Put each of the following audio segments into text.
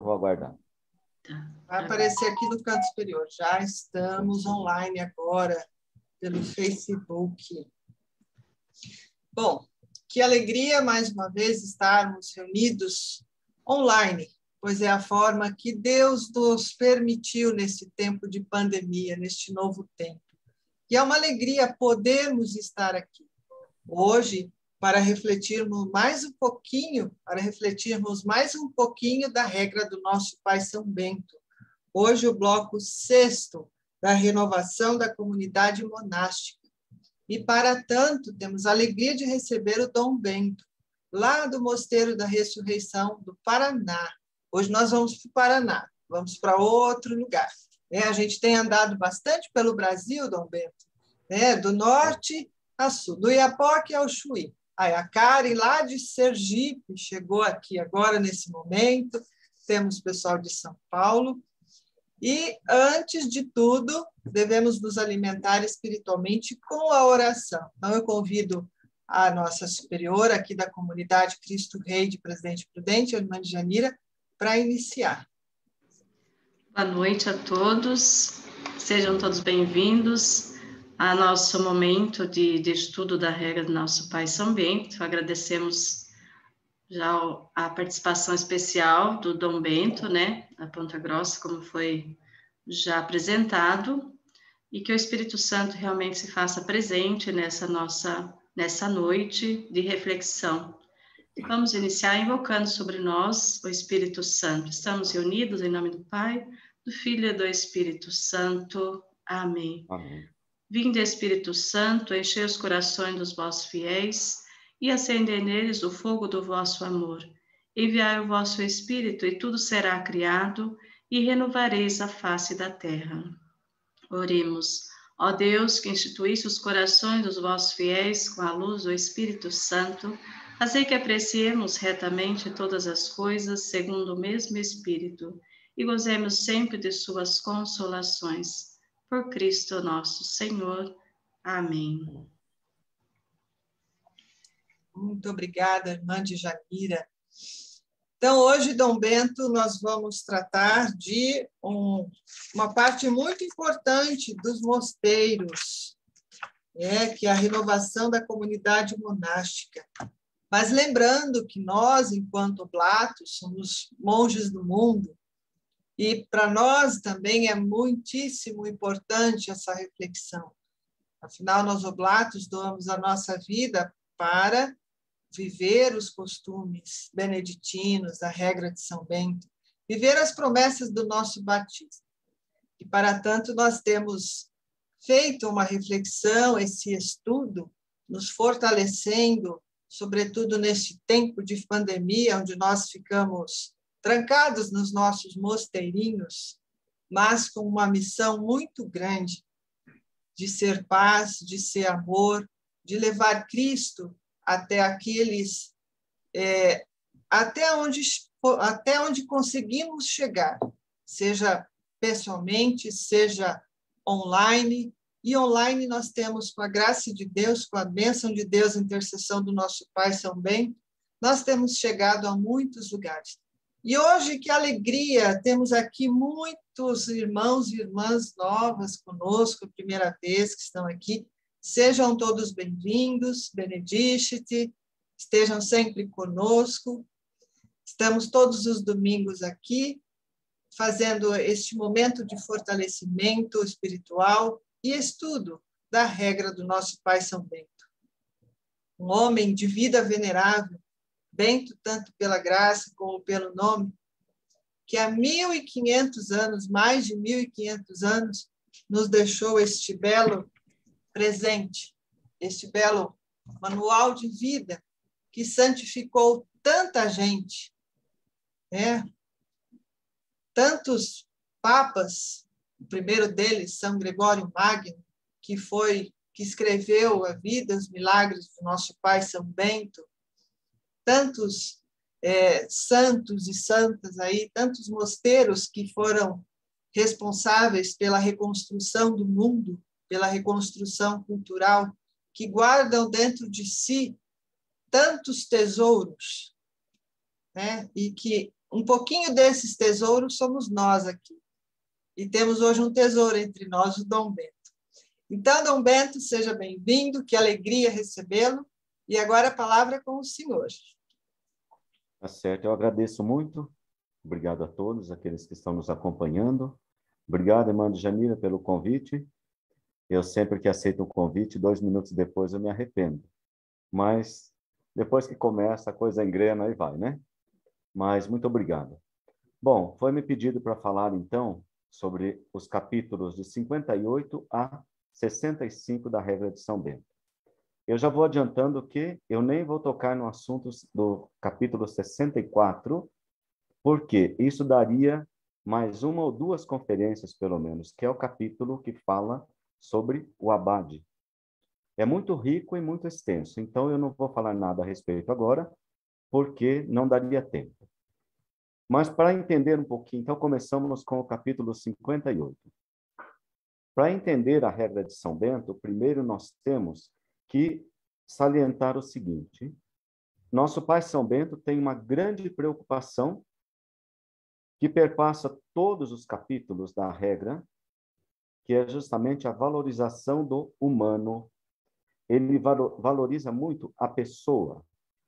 Vou aguardar. Vai aparecer aqui no canto superior. Já estamos online agora pelo Facebook. Bom, que alegria mais uma vez estarmos reunidos online, pois é a forma que Deus nos permitiu nesse tempo de pandemia, neste novo tempo. E é uma alegria podermos estar aqui hoje para refletirmos mais um pouquinho da regra do nosso Pai São Bento. Hoje o bloco 6º da renovação da comunidade monástica. E, para tanto, temos a alegria de receber o Dom Bento, lá do Mosteiro da Ressurreição do Paraná. Hoje nós vamos para o Paraná, vamos para outro lugar. A gente tem andado bastante pelo Brasil, Dom Bento, do norte a sul, do Iapoque ao Chuí. Aí a Karen, lá de Sergipe, chegou aqui agora, nesse momento. Temos pessoal de São Paulo. E, antes de tudo, devemos nos alimentar espiritualmente com a oração. Então, eu convido a nossa superiora aqui da comunidade Cristo Rei de Presidente Prudente, a irmã Janira, para iniciar. Boa noite a todos, sejam todos bem-vindos ao nosso momento de estudo da regra do nosso Pai São Bento. Agradecemos já a participação especial do Dom Bento, da Ponta Grossa, como foi já apresentado, e que o Espírito Santo realmente se faça presente nessa noite de reflexão. Vamos iniciar invocando sobre nós o Espírito Santo. Estamos reunidos em nome do Pai, do Filho e do Espírito Santo. Amém. Amém. Vinde, Espírito Santo, enchei os corações dos vossos fiéis e acendei neles o fogo do vosso amor. Enviai o vosso Espírito, e tudo será criado, e renovareis a face da terra. Oremos. Ó Deus, que instituísse os corações dos vossos fiéis com a luz do Espírito Santo, fazei que apreciemos retamente todas as coisas segundo o mesmo Espírito, e gozemos sempre de suas consolações. Por Cristo nosso Senhor. Amém. Muito obrigada, irmã de Janira. Então, hoje, Dom Bento, nós vamos tratar de uma parte muito importante dos mosteiros, que é a renovação da comunidade monástica. Mas lembrando que nós, enquanto oblatos, somos monges do mundo, e para nós também é muitíssimo importante essa reflexão. Afinal, nós oblatos doamos a nossa vida para viver os costumes beneditinos, a regra de São Bento, viver as promessas do nosso batismo. E, para tanto, nós temos feito uma reflexão, esse estudo, nos fortalecendo, sobretudo neste tempo de pandemia, onde nós ficamos trancados nos nossos mosteirinhos, mas com uma missão muito grande de ser paz, de ser amor, de levar Cristo até aqueles, até onde conseguimos chegar, seja pessoalmente, seja online. E online nós temos, com a graça de Deus, com a bênção de Deus, a intercessão do nosso Pai São Bento, nós temos chegado a muitos lugares. E hoje, que alegria, temos aqui muitos irmãos e irmãs novas conosco, a primeira vez que estão aqui. Sejam todos bem-vindos, benedicite, estejam sempre conosco. Estamos todos os domingos aqui, fazendo este momento de fortalecimento espiritual e estudo da regra do nosso Pai São Bento. Um homem de vida venerável, Bento tanto pela graça como pelo nome, que há 1.500 anos, mais de 1.500 anos, nos deixou este belo presente, este belo manual de vida que santificou tanta gente, tantos papas, o primeiro deles, São Gregório Magno, que escreveu a vida, os milagres do nosso Pai São Bento, tantos santos e santas aí, tantos mosteiros que foram responsáveis pela reconstrução do mundo, pela reconstrução cultural, que guardam dentro de si tantos tesouros, e que um pouquinho desses tesouros somos nós aqui. E temos hoje um tesouro entre nós, o Dom Bento. Então, Dom Bento, seja bem-vindo, que alegria recebê-lo. E agora a palavra é com o senhor. Tá certo, eu agradeço muito. Obrigado a todos, aqueles que estão nos acompanhando. Obrigado, irmã Janira, pelo convite. Eu sempre que aceito um convite, 2 minutos depois eu me arrependo. Mas depois que começa, a coisa engrena e vai, né? Mas muito obrigado. Bom, foi me pedido para falar, então, sobre os capítulos de 58 a 65 da regra de São Bento. Eu já vou adiantando que eu nem vou tocar no assunto do capítulo 64, porque isso daria mais 1 ou 2 conferências, pelo menos, que é o capítulo que fala sobre o abade. É muito rico e muito extenso, então eu não vou falar nada a respeito agora, porque não daria tempo. Mas para entender um pouquinho, então começamos com o capítulo 58. Para entender a regra de São Bento, primeiro nós temos que salientar o seguinte: nosso pai São Bento tem uma grande preocupação que perpassa todos os capítulos da regra, que é justamente a valorização do humano. Ele valoriza muito a pessoa,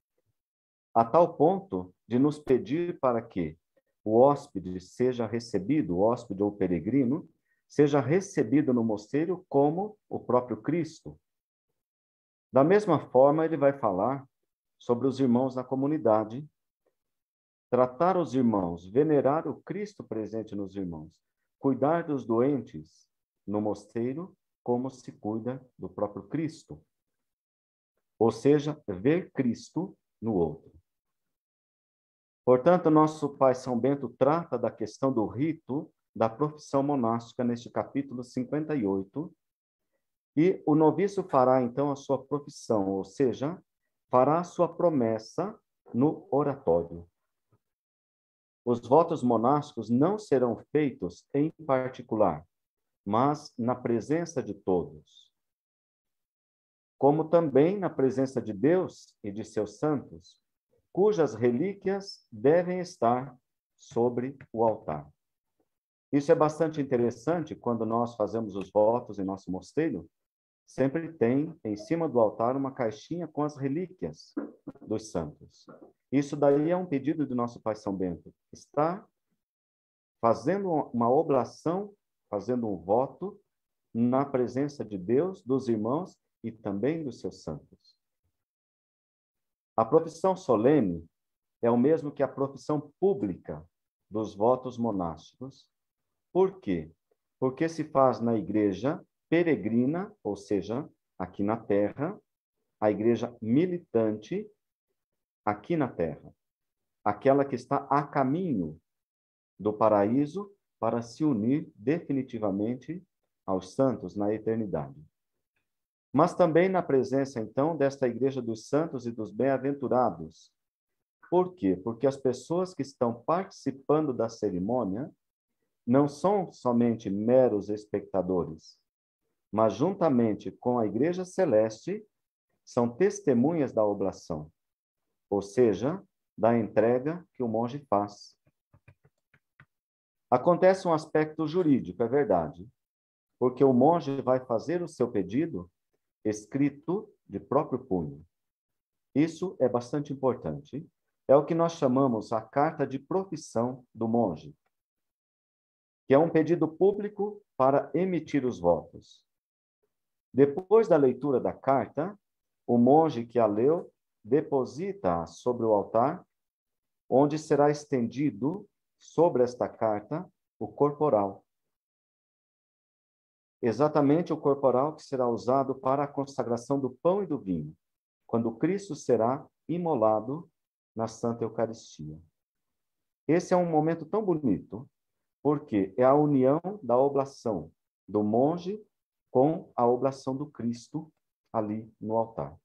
a tal ponto de nos pedir para que o hóspede seja recebido, o hóspede ou peregrino, seja recebido no mosteiro como o próprio Cristo. Da mesma forma, ele vai falar sobre os irmãos na comunidade, tratar os irmãos, venerar o Cristo presente nos irmãos, cuidar dos doentes no mosteiro como se cuida do próprio Cristo. Ou seja, ver Cristo no outro. Portanto, nosso pai São Bento trata da questão do rito da profissão monástica neste capítulo 58, e o noviço fará, então, a sua profissão, ou seja, fará a sua promessa no oratório. Os votos monásticos não serão feitos em particular, mas na presença de todos. Como também na presença de Deus e de seus santos, cujas relíquias devem estar sobre o altar. Isso é bastante interessante quando nós fazemos os votos em nosso mosteiro. Sempre tem em cima do altar uma caixinha com as relíquias dos santos. Isso daí é um pedido do nosso pai São Bento. Está fazendo uma oblação, fazendo um voto na presença de Deus, dos irmãos e também dos seus santos. A profissão solene é o mesmo que a profissão pública dos votos monásticos. Por quê? Porque se faz na igreja peregrina, ou seja, aqui na terra, a igreja militante, aqui na terra, aquela que está a caminho do paraíso para se unir definitivamente aos santos na eternidade. Mas também na presença, então, desta igreja dos santos e dos bem-aventurados. Por quê? Porque as pessoas que estão participando da cerimônia não são somente meros espectadores, mas juntamente com a igreja celeste, são testemunhas da oblação, ou seja, da entrega que o monge faz. Acontece um aspecto jurídico, é verdade, porque o monge vai fazer o seu pedido escrito de próprio punho. Isso é bastante importante. É o que nós chamamos a carta de profissão do monge, que é um pedido público para emitir os votos. Depois da leitura da carta, o monge que a leu deposita-a sobre o altar, onde será estendido sobre esta carta o corporal. Exatamente o corporal que será usado para a consagração do pão e do vinho, quando Cristo será imolado na Santa Eucaristia. Esse é um momento tão bonito, porque é a união da oblação do monge com a oblação do Cristo ali no altar.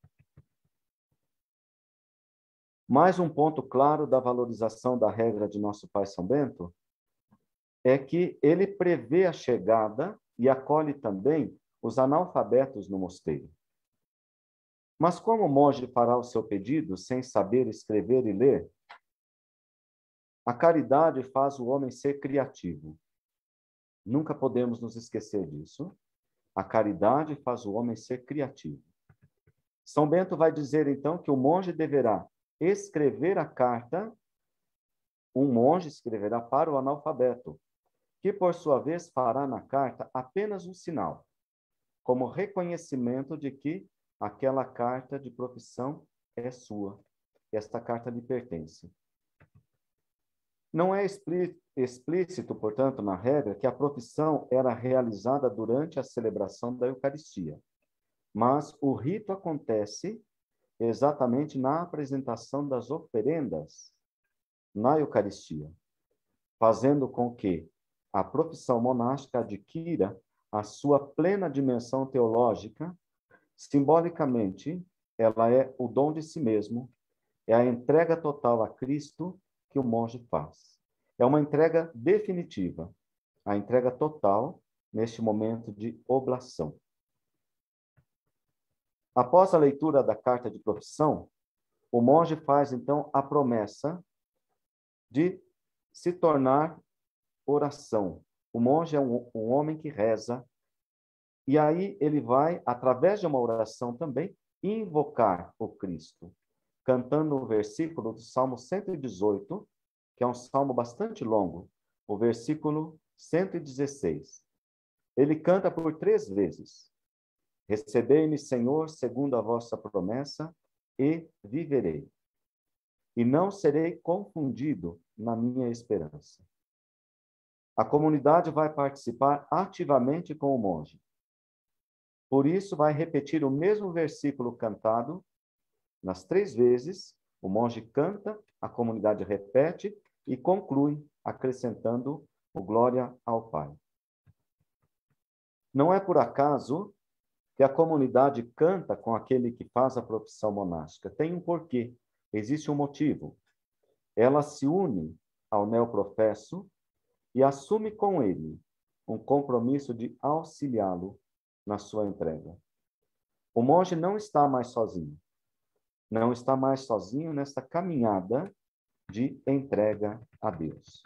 Mais um ponto claro da valorização da regra de nosso pai São Bento é que ele prevê a chegada e acolhe também os analfabetos no mosteiro. Mas como o monge fará o seu pedido sem saber escrever e ler? A caridade faz o homem ser criativo. Nunca podemos nos esquecer disso. A caridade faz o homem ser criativo. São Bento vai dizer, então, que o monge deverá escrever a carta, um monge escreverá para o analfabeto, que, por sua vez, fará na carta apenas um sinal, como reconhecimento de que aquela carta de profissão é sua. Esta carta lhe pertence. Não é explícito, portanto, na regra, que a profissão era realizada durante a celebração da Eucaristia, mas o rito acontece exatamente na apresentação das oferendas na Eucaristia, fazendo com que a profissão monástica adquira a sua plena dimensão teológica. Simbolicamente, ela é o dom de si mesmo, é a entrega total a Cristo que o monge faz. É uma entrega definitiva, a entrega total neste momento de oblação. Após a leitura da carta de profissão, o monge faz, então, a promessa de se tornar oração. O monge é um homem que reza, e aí ele vai, através de uma oração também, invocar o Cristo, cantando o versículo do Salmo 118, que é um salmo bastante longo, o versículo 116. Ele canta por 3 vezes. Recebei-me, Senhor, segundo a vossa promessa, e viverei. E não serei confundido na minha esperança. A comunidade vai participar ativamente com o monge. Por isso, vai repetir o mesmo versículo cantado nas 3 vezes. O monge canta, a comunidade repete e conclui, acrescentando o glória ao Pai. Não é por acaso que a comunidade canta com aquele que faz a profissão monástica. Tem um porquê, existe um motivo. Ela se une ao neoprofesso e assume com ele um compromisso de auxiliá-lo na sua entrega. O monge não está mais sozinho. Não está mais sozinho nessa caminhada de entrega a Deus.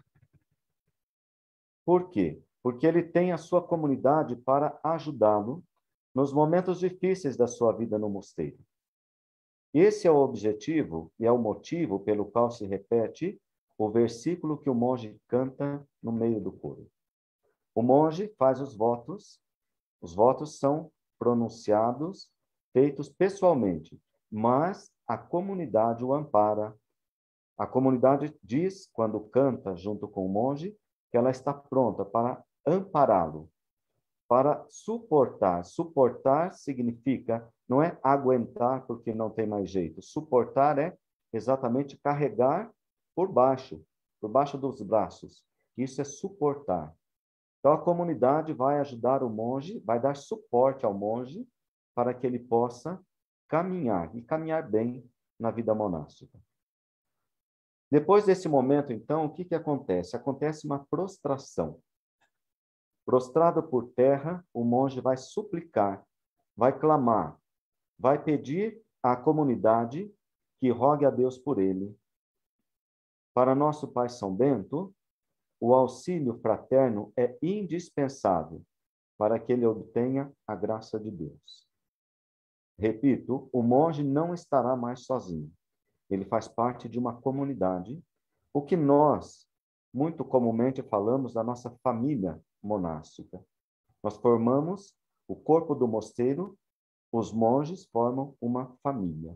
Por quê? Porque ele tem a sua comunidade para ajudá-lo nos momentos difíceis da sua vida no mosteiro. Esse é o objetivo e é o motivo pelo qual se repete o versículo que o monge canta no meio do coro. O monge faz os votos são pronunciados, feitos pessoalmente, mas a comunidade o ampara. A comunidade diz, quando canta junto com o monge, que ela está pronta para ampará-lo, para suportar. Suportar significa, não é aguentar porque não tem mais jeito. Suportar é exatamente carregar por baixo dos braços. Isso é suportar. Então, a comunidade vai ajudar o monge, vai dar suporte ao monge para que ele possa caminhar, e caminhar bem na vida monástica. Depois desse momento, então, o que acontece? Acontece uma prostração. Prostrado por terra, o monge vai suplicar, vai clamar, vai pedir à comunidade que rogue a Deus por ele. Para nosso Pai São Bento, o auxílio fraterno é indispensável para que ele obtenha a graça de Deus. Repito, o monge não estará mais sozinho. Ele faz parte de uma comunidade, o que nós, muito comumente, falamos da nossa família monástica. Nós formamos o corpo do mosteiro, os monges formam uma família.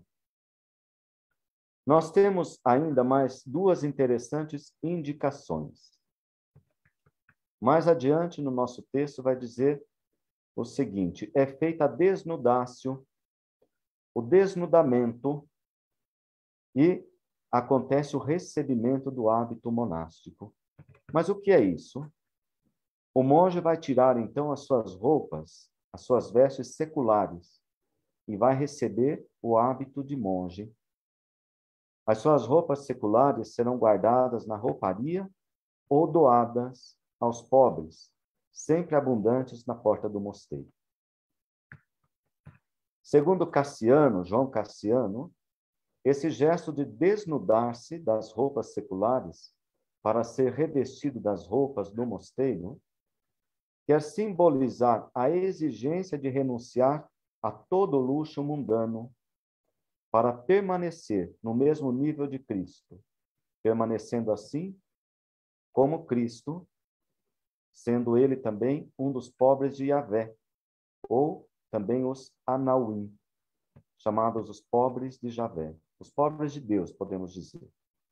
Nós temos ainda mais 2 interessantes indicações. Mais adiante, no nosso texto, vai dizer o seguinte: é feita a desnudácio, o desnudamento, e acontece o recebimento do hábito monástico. Mas o que é isso? O monge vai tirar, então, as suas roupas, as suas vestes seculares, e vai receber o hábito de monge. As suas roupas seculares serão guardadas na rouparia ou doadas aos pobres, sempre abundantes na porta do mosteiro. Segundo Cassiano, João Cassiano, esse gesto de desnudar-se das roupas seculares para ser revestido das roupas do mosteiro, quer simbolizar a exigência de renunciar a todo luxo mundano para permanecer no mesmo nível de Cristo, permanecendo assim como Cristo, sendo ele também um dos pobres de Yahvé, ou também os Anauim, chamados os pobres de Yahvé, os pobres de Deus, podemos dizer.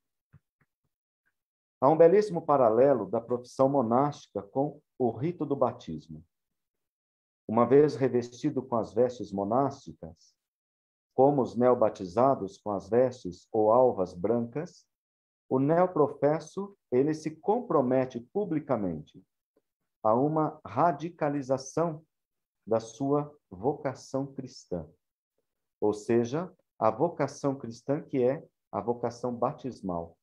Há um belíssimo paralelo da profissão monástica com o rito do batismo. Uma vez revestido com as vestes monásticas, como os neobatizados com as vestes ou alvas brancas, o neoprofesso, ele se compromete publicamente a uma radicalização da sua vocação cristã. Ou seja, a vocação cristã que é a vocação batismal.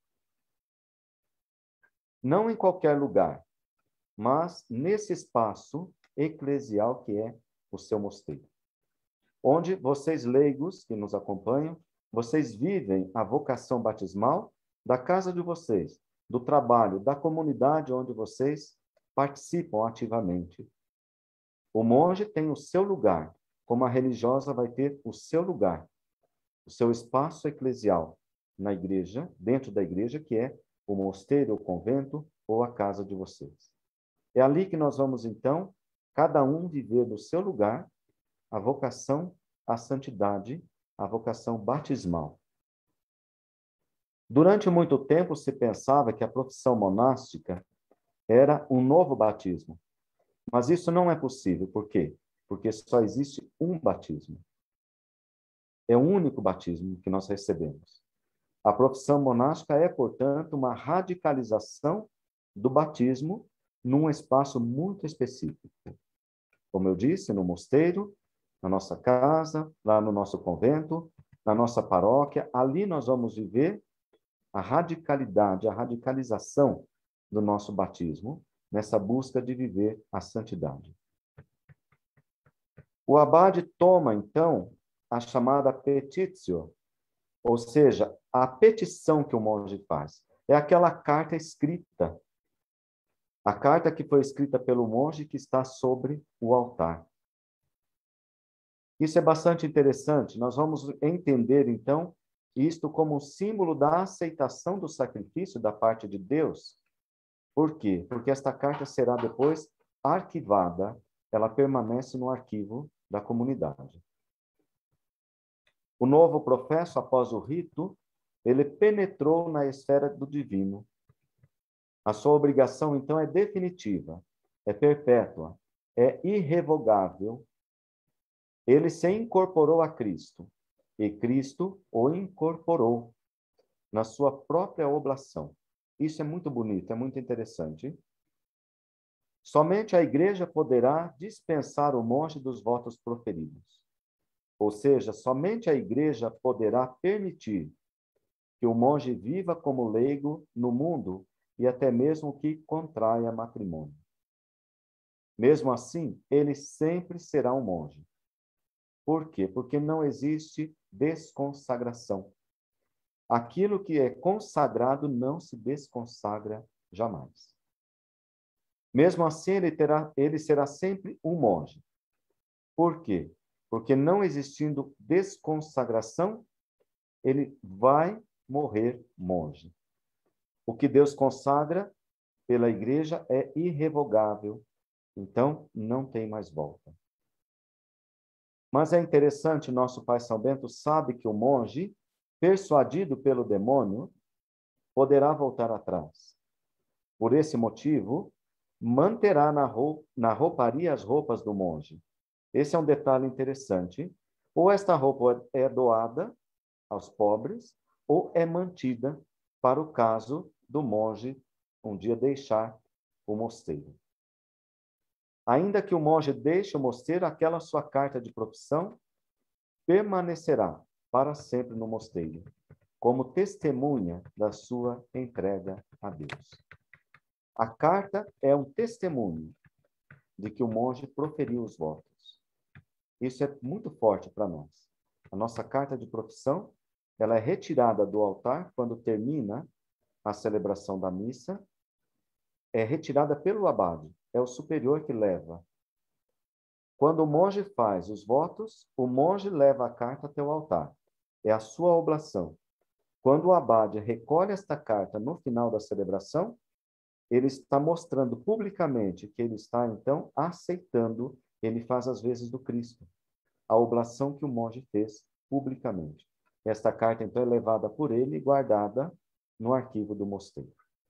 Não em qualquer lugar, mas nesse espaço eclesial que é o seu mosteiro. Onde vocês leigos que nos acompanham, vocês vivem a vocação batismal da casa de vocês, do trabalho, da comunidade onde vocês participam ativamente. O monge tem o seu lugar, como a religiosa vai ter o seu lugar, o seu espaço eclesial na igreja, dentro da igreja, que é o mosteiro, o convento ou a casa de vocês. É ali que nós vamos, então, cada um viver do seu lugar a vocação à santidade, a vocação batismal. Durante muito tempo se pensava que a profissão monástica era um novo batismo. Mas isso não é possível. Por quê? Porque só existe um batismo. É o único batismo que nós recebemos. A profissão monástica é, portanto, uma radicalização do batismo num espaço muito específico. Como eu disse, no mosteiro, na nossa casa, lá no nosso convento, na nossa paróquia, ali nós vamos viver a radicalidade, a radicalização do nosso batismo, nessa busca de viver a santidade. O abade toma, então, a chamada petitio, ou seja, a petição que o monge faz. É aquela carta escrita, a carta que foi escrita pelo monge que está sobre o altar. Isso é bastante interessante. Nós vamos entender, então, isto como um símbolo da aceitação do sacrifício da parte de Deus. Por quê? Porque esta carta será depois arquivada, ela permanece no arquivo da comunidade. O novo professo, após o rito, ele penetrou na esfera do divino. A sua obrigação, então, é definitiva, é perpétua, é irrevogável. Ele se incorporou a Cristo, e Cristo o incorporou na sua própria oblação. Isso é muito bonito, é muito interessante. Somente a igreja poderá dispensar o monge dos votos proferidos. Ou seja, somente a igreja poderá permitir que o monge viva como leigo no mundo e até mesmo que contraia matrimônio. Mesmo assim, ele sempre será um monge. Por quê? Porque não existe desconsagração. Aquilo que é consagrado não se desconsagra jamais. Mesmo assim, ele será sempre um monge. Por quê? Porque não existindo desconsagração, ele vai morrer monge. O que Deus consagra pela igreja é irrevogável. Então, não tem mais volta. Mas é interessante, nosso pai São Bento sabe que o monge, persuadido pelo demônio, poderá voltar atrás. Por esse motivo, manterá na rouparia as roupas do monge. Esse é um detalhe interessante. Ou esta roupa é doada aos pobres, ou é mantida para o caso do monge um dia deixar o mosteiro. Ainda que o monge deixe o mosteiro, aquela sua carta de profissão permanecerá para sempre no mosteiro, como testemunha da sua entrega a Deus. A carta é um testemunho de que o monge proferiu os votos. Isso é muito forte para nós. A nossa carta de profissão, ela é retirada do altar quando termina a celebração da missa é retirada pelo abade, é o superior que leva. Quando o monge faz os votos, o monge leva a carta até o altar. É a sua oblação. Quando o abade recolhe esta carta no final da celebração, ele está mostrando publicamente que ele está, então, aceitando, ele faz as vezes do Cristo, a oblação que o monge fez publicamente. Esta carta, então, é levada por ele e guardada no arquivo do mosteiro.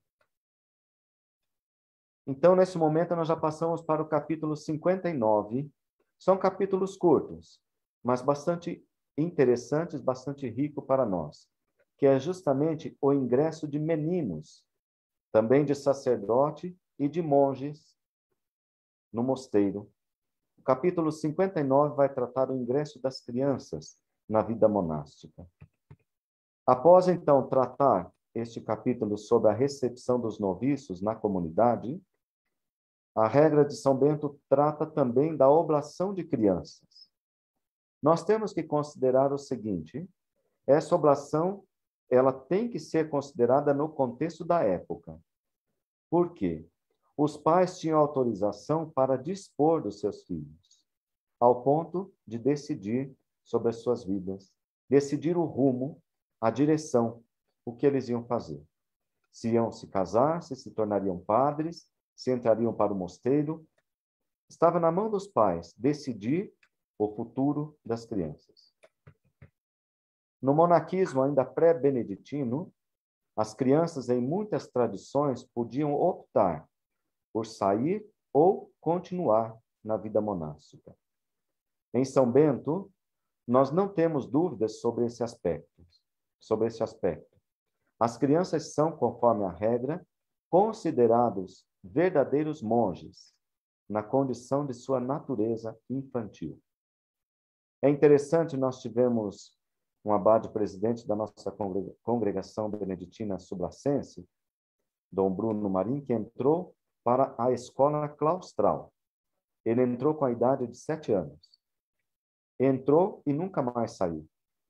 Então, nesse momento, nós já passamos para o capítulo 59. São capítulos curtos, mas bastante interessantes, bastante rico para nós, que é justamente o ingresso de meninos, também de sacerdote e de monges no mosteiro. O capítulo 59 vai tratar do ingresso das crianças na vida monástica. Após, então, tratar este capítulo sobre a recepção dos noviços na comunidade, a regra de São Bento trata também da oblação de crianças. Nós temos que considerar o seguinte: essa oblação, ela tem que ser considerada no contexto da época. Por quê? Os pais tinham autorização para dispor dos seus filhos, ao ponto de decidir sobre as suas vidas, decidir o rumo, a direção, o que eles iam fazer. Se iam se casar, se tornariam padres, se entrariam para o mosteiro. Estava na mão dos pais decidir o futuro das crianças. No monaquismo ainda pré-beneditino, as crianças, em muitas tradições, podiam optar por sair ou continuar na vida monástica. Em São Bento, nós não temos dúvidas sobre esse aspecto. As crianças são, conforme a regra, considerados verdadeiros monges, na condição de sua natureza infantil. É interessante, nós tivemos um abade presidente da nossa congregação beneditina sublacense, Dom Bruno Marim, que entrou para a escola claustral. Ele entrou com a idade de 7 anos. Entrou e nunca mais saiu.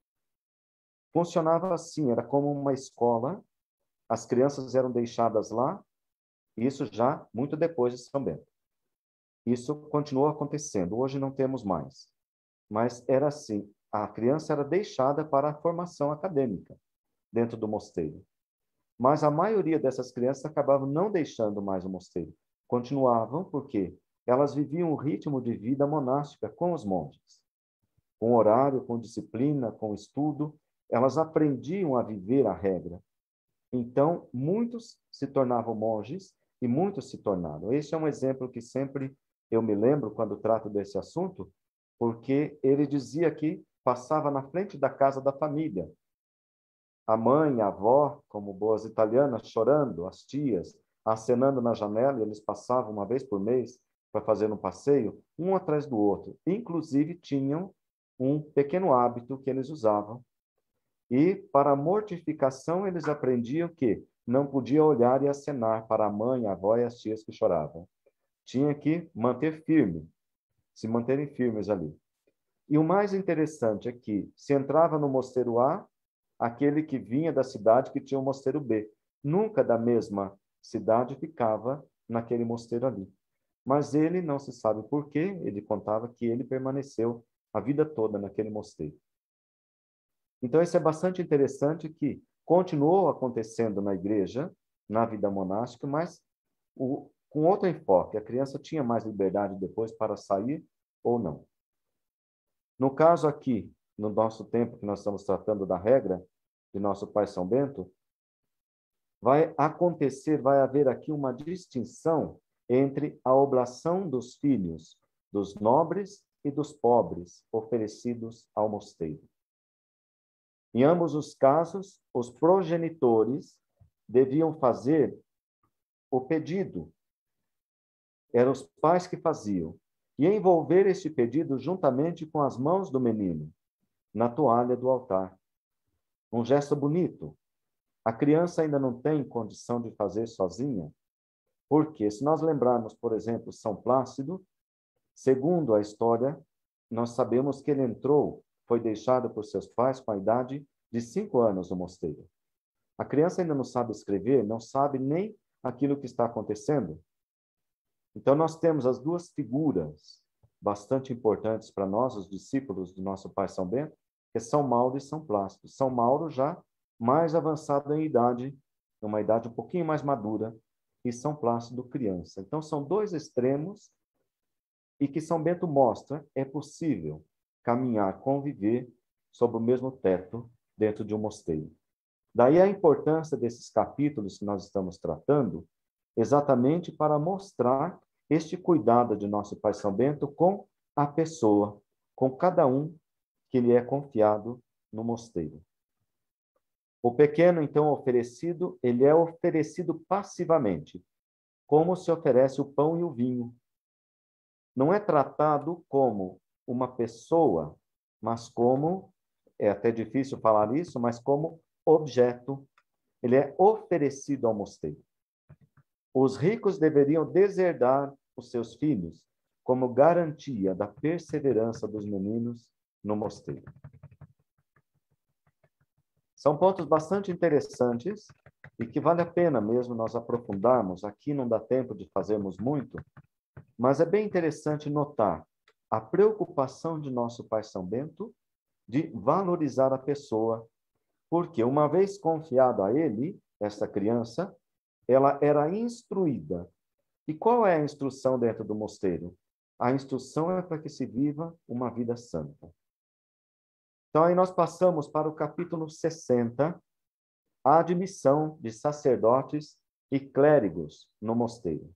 Funcionava assim, era como uma escola, as crianças eram deixadas lá, isso já muito depois de São Bento. Isso continuou acontecendo, hoje não temos mais. Mas era assim, a criança era deixada para a formação acadêmica dentro do mosteiro. Mas a maioria dessas crianças acabavam não deixando mais o mosteiro. Continuavam porque elas viviam um ritmo de vida monástica com os monges. Com horário, com disciplina, com estudo, elas aprendiam a viver a regra. Então, muitos se tornavam monges e muitos se tornaram. Este é um exemplo que sempre eu me lembro quando trato desse assunto, porque ele dizia que passava na frente da casa da família. A mãe, a avó, como boas italianas, chorando, as tias, acenando na janela, e eles passavam uma vez por mês para fazer um passeio, um atrás do outro. Inclusive, tinham um pequeno hábito que eles usavam. E, para a mortificação, eles aprendiam que não podia olhar e acenar para a mãe, a avó e as tias que choravam. Tinha que manter firme, se manterem firmes ali. E o mais interessante é que se entrava no mosteiro A, aquele que vinha da cidade que tinha o mosteiro B. Nunca da mesma cidade ficava naquele mosteiro ali. Mas ele, não se sabe por quê, ele contava que ele permaneceu a vida toda naquele mosteiro. Então, isso é bastante interessante, que continuou acontecendo na igreja, na vida monástica, mas com outro enfoque. A criança tinha mais liberdade depois para sair ou não. No caso aqui, no nosso tempo que nós estamos tratando da regra de nosso pai São Bento, vai haver aqui uma distinção entre a oblação dos filhos, dos nobres e dos pobres, oferecidos ao mosteiro. Em ambos os casos, os progenitores deviam fazer o pedido. Eram os pais que faziam. E envolver este pedido juntamente com as mãos do menino, na toalha do altar. Um gesto bonito. A criança ainda não tem condição de fazer sozinha, porque se nós lembrarmos, por exemplo, São Plácido, segundo a história, nós sabemos que ele foi deixado por seus pais com a idade de 5 anos no mosteiro. A criança ainda não sabe escrever, não sabe nem aquilo que está acontecendo. Então, nós temos as duas figuras bastante importantes para nós, os discípulos do nosso pai São Bento, que é São Mauro e São Plácido. São Mauro já mais avançado em idade, uma idade um pouquinho mais madura, e São Plácido criança. Então, são dois extremos e que São Bento mostra é possível caminhar, conviver sob o mesmo teto dentro de um mosteiro. Daí a importância desses capítulos que nós estamos tratando, exatamente para mostrar este cuidado de nosso pai São Bento com a pessoa, com cada um que lhe é confiado no mosteiro. O pequeno, então, oferecido, ele é oferecido passivamente, como se oferece o pão e o vinho. Não é tratado como uma pessoa, mas como, é até difícil falar isso, mas como objeto. Ele é oferecido ao mosteiro. Os ricos deveriam deserdar os seus filhos como garantia da perseverança dos meninos no mosteiro. São pontos bastante interessantes e que vale a pena mesmo nós aprofundarmos. Aqui não dá tempo de fazermos muito, mas é bem interessante notar a preocupação de nosso pai São Bento de valorizar a pessoa, porque uma vez confiado a ele, essa criança, ela era instruída. E qual é a instrução dentro do mosteiro? A instrução é para que se viva uma vida santa. Então, aí nós passamos para o capítulo 60, a admissão de sacerdotes e clérigos no mosteiro.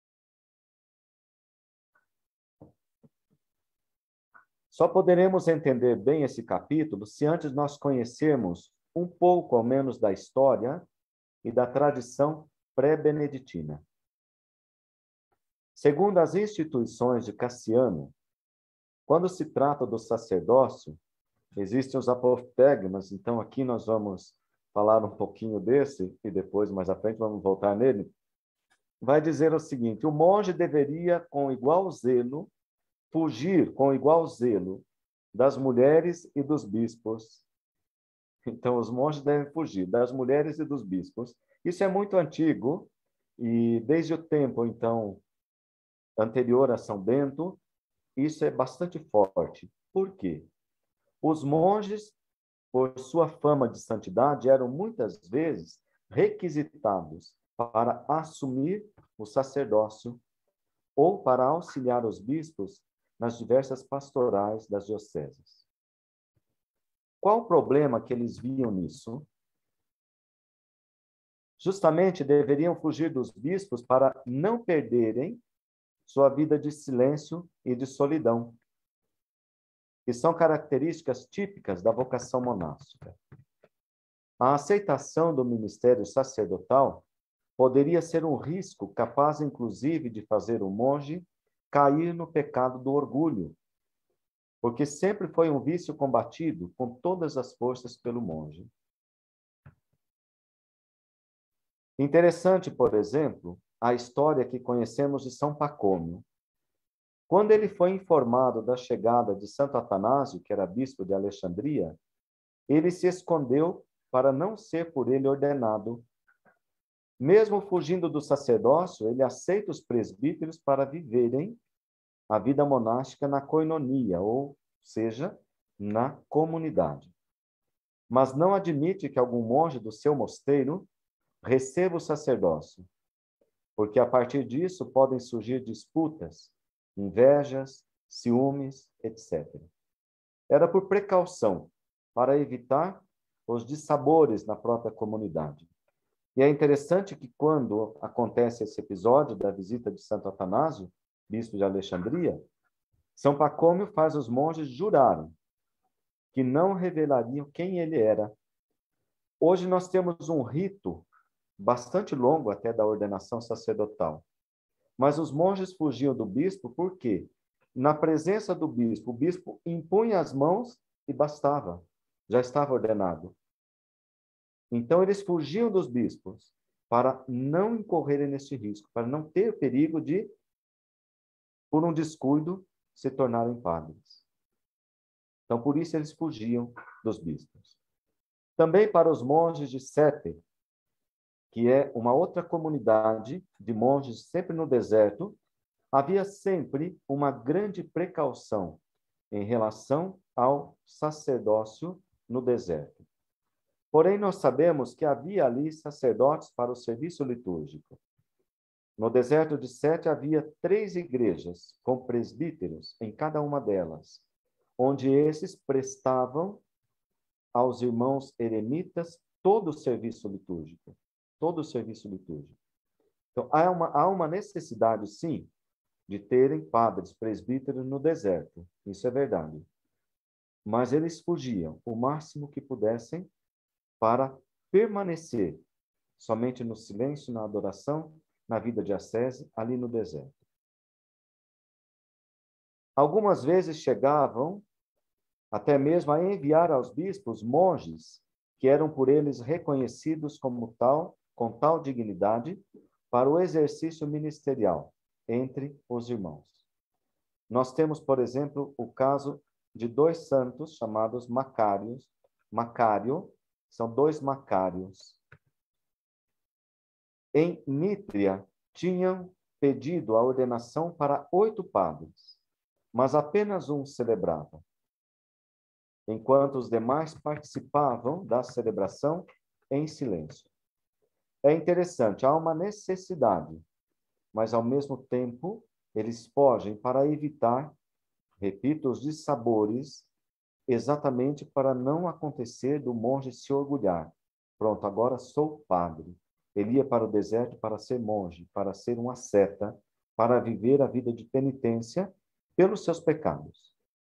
Só poderemos entender bem esse capítulo se antes nós conhecermos um pouco, ao menos, da história e da tradição pré-beneditina. Segundo as instituições de Cassiano, quando se trata do sacerdócio, existem os apotegmas, então aqui nós vamos falar um pouquinho desse e depois, mais à frente, vamos voltar nele. Vai dizer o seguinte: o monge deveria, com igual zelo, fugir com igual zelo das mulheres e dos bispos. Então, os monges devem fugir das mulheres e dos bispos. Isso é muito antigo e desde o tempo, então, anterior a São Bento, isso é bastante forte. Por quê? Os monges, por sua fama de santidade, eram muitas vezes requisitados para assumir o sacerdócio ou para auxiliar os bispos nas diversas pastorais das dioceses. Qual o problema que eles viam nisso? Justamente deveriam fugir dos bispos para não perderem sua vida de silêncio e de solidão, que são características típicas da vocação monástica. A aceitação do ministério sacerdotal poderia ser um risco capaz, inclusive, de fazer o monge cair no pecado do orgulho, porque sempre foi um vício combatido com todas as forças pelo monge. Interessante, por exemplo, a história que conhecemos de São Pacômio. Quando ele foi informado da chegada de Santo Atanásio, que era bispo de Alexandria, ele se escondeu para não ser por ele ordenado. Mesmo fugindo do sacerdócio, ele aceita os presbíteros para viverem a vida monástica na koinonia, ou seja, na comunidade. Mas não admite que algum monge do seu mosteiro receba o sacerdócio, porque a partir disso podem surgir disputas, invejas, ciúmes, etc. Era por precaução, para evitar os dissabores na própria comunidade. E é interessante que quando acontece esse episódio da visita de Santo Atanásio, bispo de Alexandria, São Pacômio faz os monges jurarem que não revelariam quem ele era. Hoje nós temos um rito bastante longo até da ordenação sacerdotal. Mas os monges fugiam do bispo porque, na presença do bispo, o bispo impunha as mãos e bastava, já estava ordenado. Então, eles fugiam dos bispos para não incorrerem nesse risco, para não ter perigo de, por um descuido, se tornarem padres. Então, por isso, eles fugiam dos bispos. Também para os monges de Sete, que é uma outra comunidade de monges sempre no deserto, havia sempre uma grande precaução em relação ao sacerdócio no deserto. Porém, nós sabemos que havia ali sacerdotes para o serviço litúrgico. No deserto de Sete havia 3 igrejas com presbíteros em cada uma delas, onde esses prestavam aos irmãos eremitas todo o serviço litúrgico. Todo o serviço litúrgico. Então, há uma necessidade, sim, de terem padres, presbíteros no deserto. Isso é verdade. Mas eles fugiam o máximo que pudessem para permanecer somente no silêncio, na adoração, na vida de ascese, ali no deserto. Algumas vezes chegavam até mesmo a enviar aos bispos monges que eram por eles reconhecidos como tal, com tal dignidade, para o exercício ministerial entre os irmãos. Nós temos, por exemplo, o caso de 2 santos chamados Macários. Macário, são 2 Macários. Em Nítria, tinham pedido a ordenação para 8 padres, mas apenas um celebrava, enquanto os demais participavam da celebração em silêncio. É interessante, há uma necessidade, mas ao mesmo tempo eles fogem para evitar, repito, os dissabores, exatamente para não acontecer do monge se orgulhar. Pronto, agora sou padre. Ele ia para o deserto para ser monge, para ser um asceta, para viver a vida de penitência pelos seus pecados.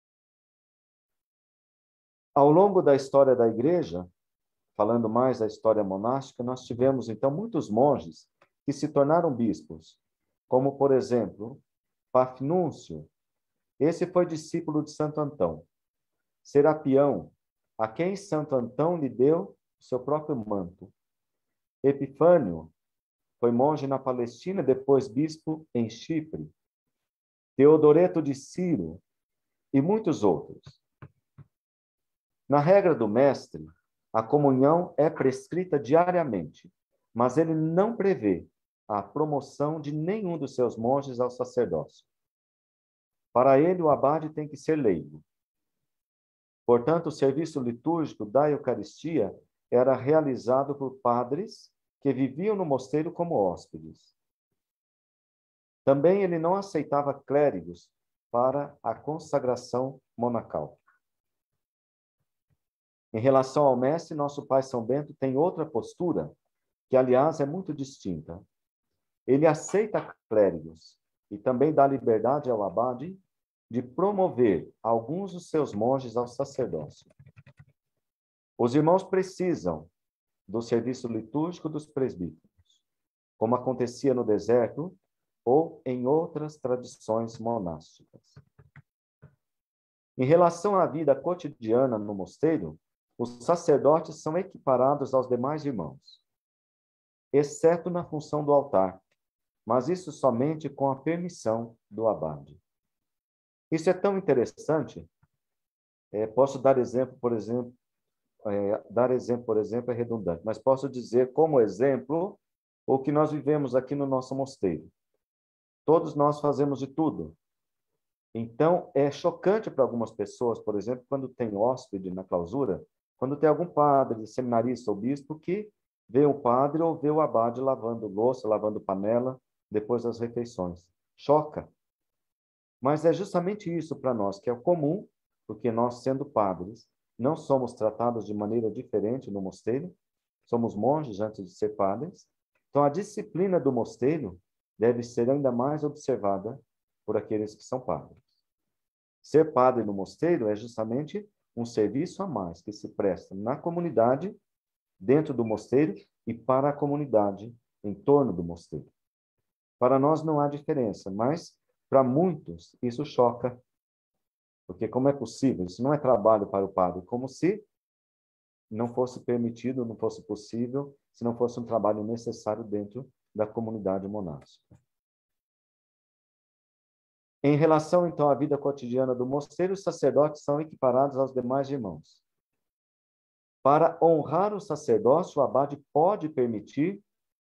Ao longo da história da igreja, falando mais da história monástica, nós tivemos, então, muitos monges que se tornaram bispos, como, por exemplo, Pafnúcio. Esse foi discípulo de Santo Antão. Serapião, a quem Santo Antão lhe deu seu próprio manto. Epifânio foi monge na Palestina, depois bispo em Chipre. Teodoreto de Ciro e muitos outros. Na regra do mestre, a comunhão é prescrita diariamente, mas ele não prevê a promoção de nenhum dos seus monges ao sacerdócio. Para ele, o abade tem que ser leigo. Portanto, o serviço litúrgico da Eucaristia era realizado por padres que viviam no mosteiro como hóspedes. Também ele não aceitava clérigos para a consagração monacal. Em relação ao mestre, nosso pai São Bento tem outra postura, que, aliás, é muito distinta. Ele aceita clérigos e também dá liberdade ao abade de promover alguns dos seus monges ao sacerdócio. Os irmãos precisam do serviço litúrgico dos presbíteros, como acontecia no deserto ou em outras tradições monásticas. Em relação à vida cotidiana no mosteiro, os sacerdotes são equiparados aos demais irmãos, exceto na função do altar, mas isso somente com a permissão do abade. Isso é tão interessante. Posso dar exemplo, por exemplo, é redundante, mas posso dizer como exemplo o que nós vivemos aqui no nosso mosteiro. Todos nós fazemos de tudo. Então, é chocante para algumas pessoas, por exemplo, quando tem hóspede na clausura, quando tem algum padre, seminarista ou bispo que vê o padre ou vê o abade lavando louça, lavando panela, depois das refeições. Choca. Mas é justamente isso para nós, que é o comum, porque nós, sendo padres, não somos tratados de maneira diferente no mosteiro, somos monges antes de ser padres. Então, a disciplina do mosteiro deve ser ainda mais observada por aqueles que são padres. Ser padre no mosteiro é justamente um serviço a mais que se presta na comunidade, dentro do mosteiro e para a comunidade em torno do mosteiro. Para nós não há diferença, mas para muitos isso choca, porque como é possível? Isso não é trabalho para o padre, como se não fosse permitido, não fosse possível, se não fosse um trabalho necessário dentro da comunidade monástica. Em relação, então, à vida cotidiana do mosteiro, os sacerdotes são equiparados aos demais irmãos. Para honrar o sacerdócio, o abade pode permitir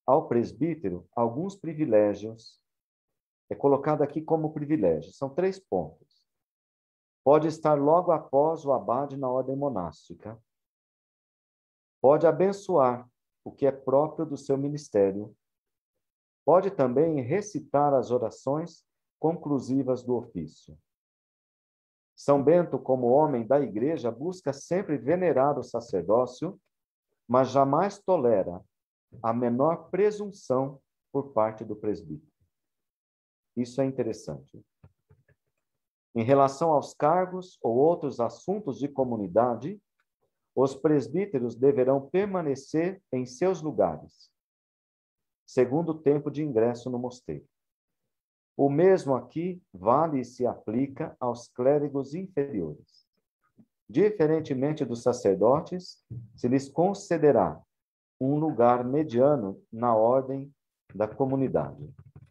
ao presbítero alguns privilégios. É colocado aqui como privilégio. São 3 pontos. Pode estar logo após o abade na ordem monástica. Pode abençoar o que é próprio do seu ministério. Pode também recitar as orações conclusivas do ofício. São Bento, como homem da Igreja, busca sempre venerar o sacerdócio, mas jamais tolera a menor presunção por parte do presbítero. Isso é interessante. Em relação aos cargos ou outros assuntos de comunidade, os presbíteros deverão permanecer em seus lugares, segundo o tempo de ingresso no mosteiro. O mesmo aqui vale e se aplica aos clérigos inferiores. Diferentemente dos sacerdotes, se lhes concederá um lugar mediano na ordem da comunidade.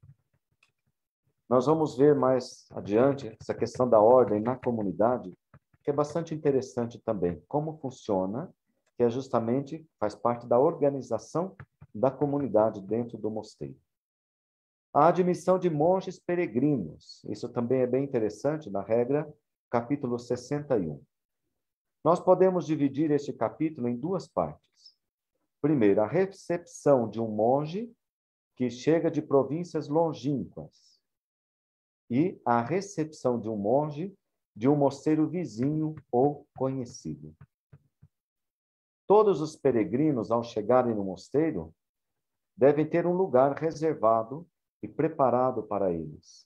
Nós vamos ver mais adiante essa questão da ordem na comunidade, que é bastante interessante também. Como funciona, que é justamente, faz parte da organização da comunidade dentro do mosteiro. A admissão de monges peregrinos. Isso também é bem interessante na regra, capítulo 61. Nós podemos dividir este capítulo em 2 partes. Primeiro, a recepção de um monge que chega de províncias longínquas e a recepção de um monge de um mosteiro vizinho ou conhecido. Todos os peregrinos, ao chegarem no mosteiro, devem ter um lugar reservado e preparado para eles.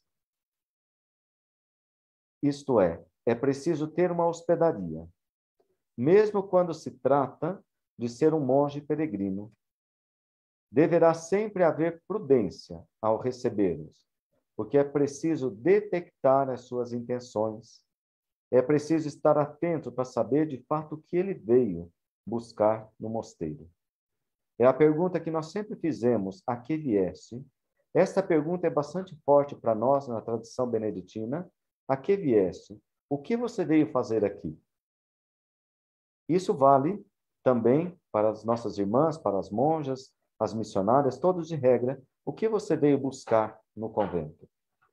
Isto é preciso ter uma hospedaria, mesmo quando se trata de ser um monge peregrino. Deverá sempre haver prudência ao recebê-los, porque é preciso detectar as suas intenções. É preciso estar atento para saber de fato o que ele veio buscar no mosteiro. É a pergunta que nós sempre fizemos: a que vieste? Esta pergunta é bastante forte para nós na tradição beneditina. A que vieste? O que você veio fazer aqui? Isso vale também para as nossas irmãs, para as monjas, as missionárias, todos de regra. O que você veio buscar no convento?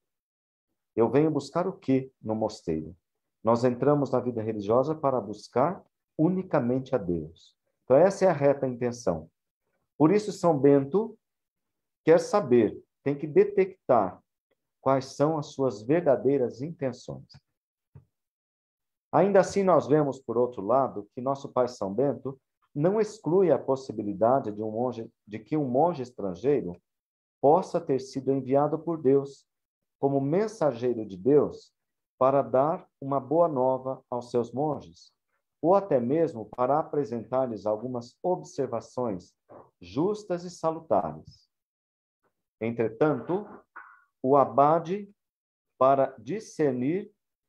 Eu venho buscar o que no mosteiro? Nós entramos na vida religiosa para buscar unicamente a Deus. Então, essa é a reta intenção. Por isso, São Bento quer saber, tem que detectar quais são as suas verdadeiras intenções. Ainda assim, nós vemos, por outro lado, que nosso pai São Bento não exclui a possibilidade de que um monge estrangeiro possa ter sido enviado por Deus como mensageiro de Deus para dar uma boa nova aos seus monges, ou até mesmo para apresentar-lhes algumas observações justas e salutares. Entretanto, o abade, para discernir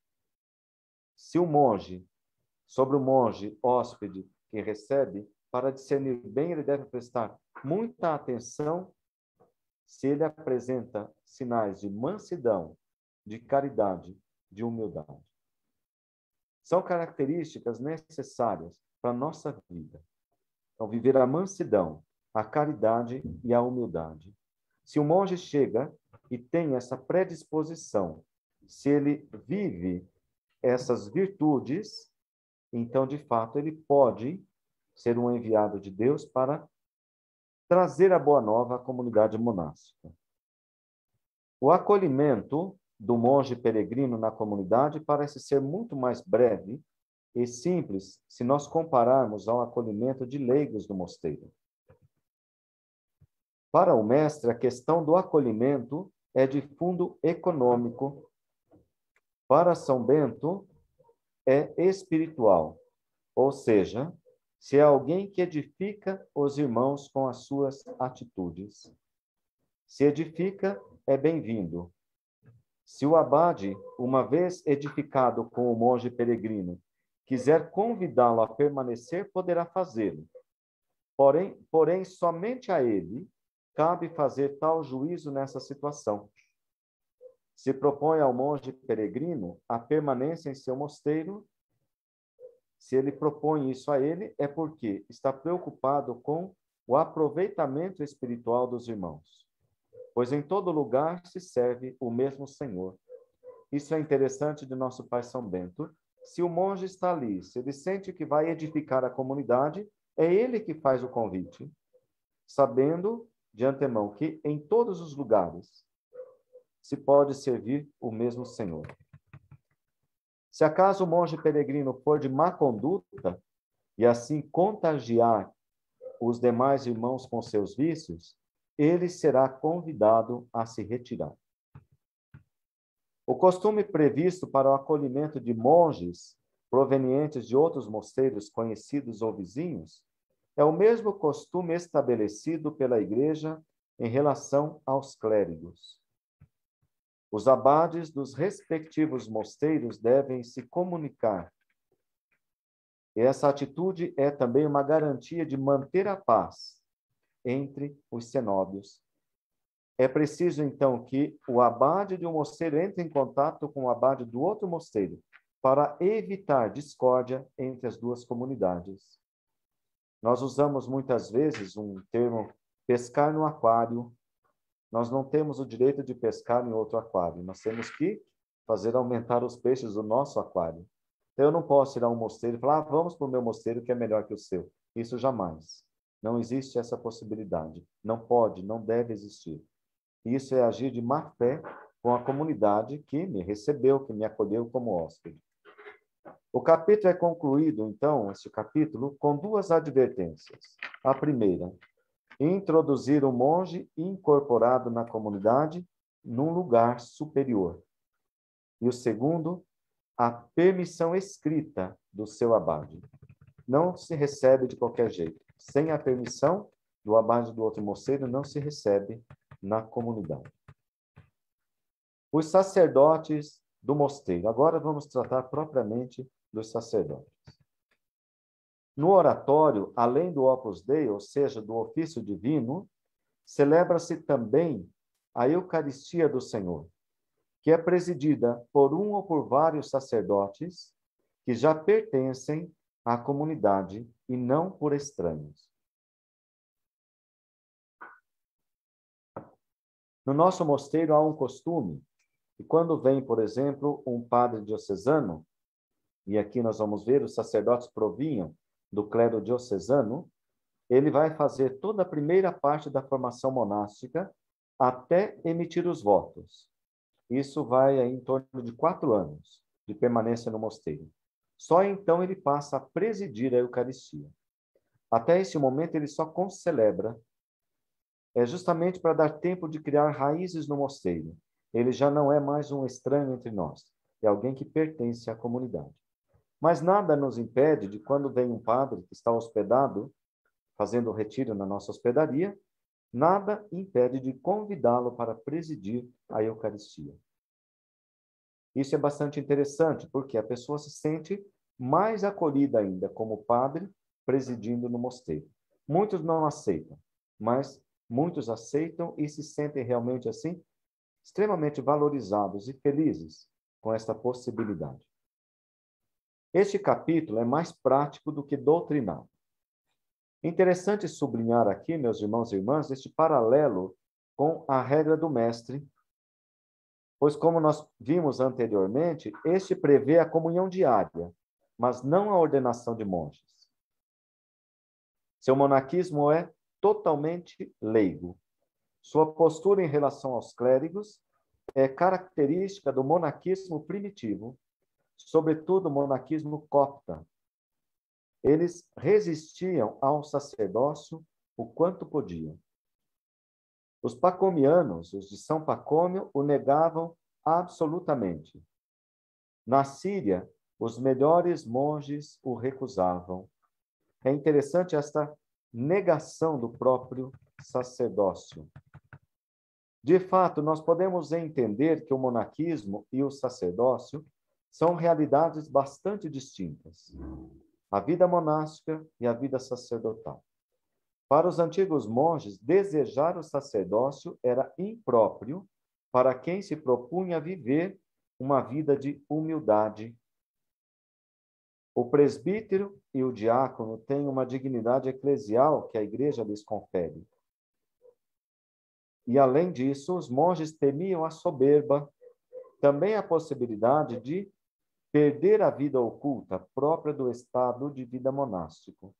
se o monge, sobre o monge hóspede que recebe, para discernir bem, ele deve prestar muita atenção se ele apresenta sinais de mansidão, de caridade, de humildade. São características necessárias para a nossa vida. Então, viver a mansidão, a caridade e a humildade. Se o monge chega e tem essa predisposição, se ele vive essas virtudes, então, de fato, ele pode ser um enviado de Deus para trazer a boa nova à comunidade monástica. O acolhimento do monge peregrino na comunidade parece ser muito mais breve e simples se nós compararmos ao acolhimento de leigos do mosteiro. Para o mestre, a questão do acolhimento é de fundo econômico. Para São Bento, é espiritual, ou seja, se é alguém que edifica os irmãos com as suas atitudes. Se edifica, é bem-vindo. Se o abade, uma vez edificado com o monge peregrino, quiser convidá-lo a permanecer, poderá fazê-lo. Porém, somente a ele cabe fazer tal juízo nessa situação. Se propõe ao monge peregrino a permanência em seu mosteiro, se ele propõe isso a ele, é porque está preocupado com o aproveitamento espiritual dos irmãos, pois em todo lugar se serve o mesmo Senhor. Isso é interessante de nosso Pai São Bento. Se o monge está ali, se ele sente que vai edificar a comunidade, é ele que faz o convite, sabendo de antemão que em todos os lugares se pode servir o mesmo Senhor. Se acaso o monge peregrino for de má conduta e assim contagiar os demais irmãos com seus vícios, ele será convidado a se retirar. O costume previsto para o acolhimento de monges provenientes de outros mosteiros conhecidos ou vizinhos é o mesmo costume estabelecido pela Igreja em relação aos clérigos. Os abades dos respectivos mosteiros devem se comunicar. E essa atitude é também uma garantia de manter a paz entre os cenóbios. É preciso, então, que o abade de um mosteiro entre em contato com o abade do outro mosteiro para evitar discórdia entre as duas comunidades. Nós usamos muitas vezes um termo pescar no aquário. Nós não temos o direito de pescar em outro aquário. Nós temos que fazer aumentar os peixes do nosso aquário. Então, eu não posso ir a um mosteiro e falar, vamos para o meu mosteiro que é melhor que o seu. Isso jamais. Não existe essa possibilidade. Não pode, não deve existir. Isso é agir de má fé com a comunidade que me recebeu, que me acolheu como hóspede. O capítulo é concluído, então, este capítulo, com duas advertências. A primeira, introduzir o monge incorporado na comunidade num lugar superior. E o segundo, a permissão escrita do seu abade. Não se recebe de qualquer jeito. Sem a permissão do abade do outro mosteiro, não se recebe na comunidade. Os sacerdotes do mosteiro. Agora vamos tratar propriamente dos sacerdotes. No oratório, além do Opus Dei, ou seja, do ofício divino, celebra-se também a Eucaristia do Senhor, que é presidida por um ou por vários sacerdotes que já pertencem à comunidade e não por estranhos. No nosso mosteiro há um costume, e quando vem, por exemplo, um padre diocesano, e aqui nós vamos ver, os sacerdotes provinham do clero diocesano, ele vai fazer toda a primeira parte da formação monástica até emitir os votos. Isso vai em torno de 4 anos de permanência no mosteiro. Só então ele passa a presidir a Eucaristia. Até esse momento ele só concelebra. É justamente para dar tempo de criar raízes no mosteiro. Ele já não é mais um estranho entre nós. É alguém que pertence à comunidade. Mas nada nos impede de, quando vem um padre que está hospedado, fazendo retiro na nossa hospedaria, nada impede de convidá-lo para presidir a Eucaristia. Isso é bastante interessante, porque a pessoa se sente mais acolhida ainda como padre presidindo no mosteiro. Muitos não aceitam, mas muitos aceitam e se sentem realmente assim, extremamente valorizados e felizes com esta possibilidade. Este capítulo é mais prático do que doutrinal. Interessante sublinhar aqui, meus irmãos e irmãs, este paralelo com a regra do mestre, pois, como nós vimos anteriormente, este prevê a comunhão diária, mas não a ordenação de monges. Seu monaquismo é totalmente leigo. Sua postura em relação aos clérigos é característica do monaquismo primitivo, sobretudo o monaquismo copta. Eles resistiam ao sacerdócio o quanto podiam. Os pacomianos, os de São Pacômio, o negavam absolutamente. Na Síria, os melhores monges o recusavam. É interessante esta negação do próprio sacerdócio. De fato, nós podemos entender que o monaquismo e o sacerdócio são realidades bastante distintas. A vida monástica e a vida sacerdotal. Para os antigos monges, desejar o sacerdócio era impróprio para quem se propunha a viver uma vida de humildade. O presbítero e o diácono têm uma dignidade eclesial que a igreja lhes confere. E, além disso, os monges temiam a soberba, também a possibilidade de perder a vida oculta própria do estado de vida monástico.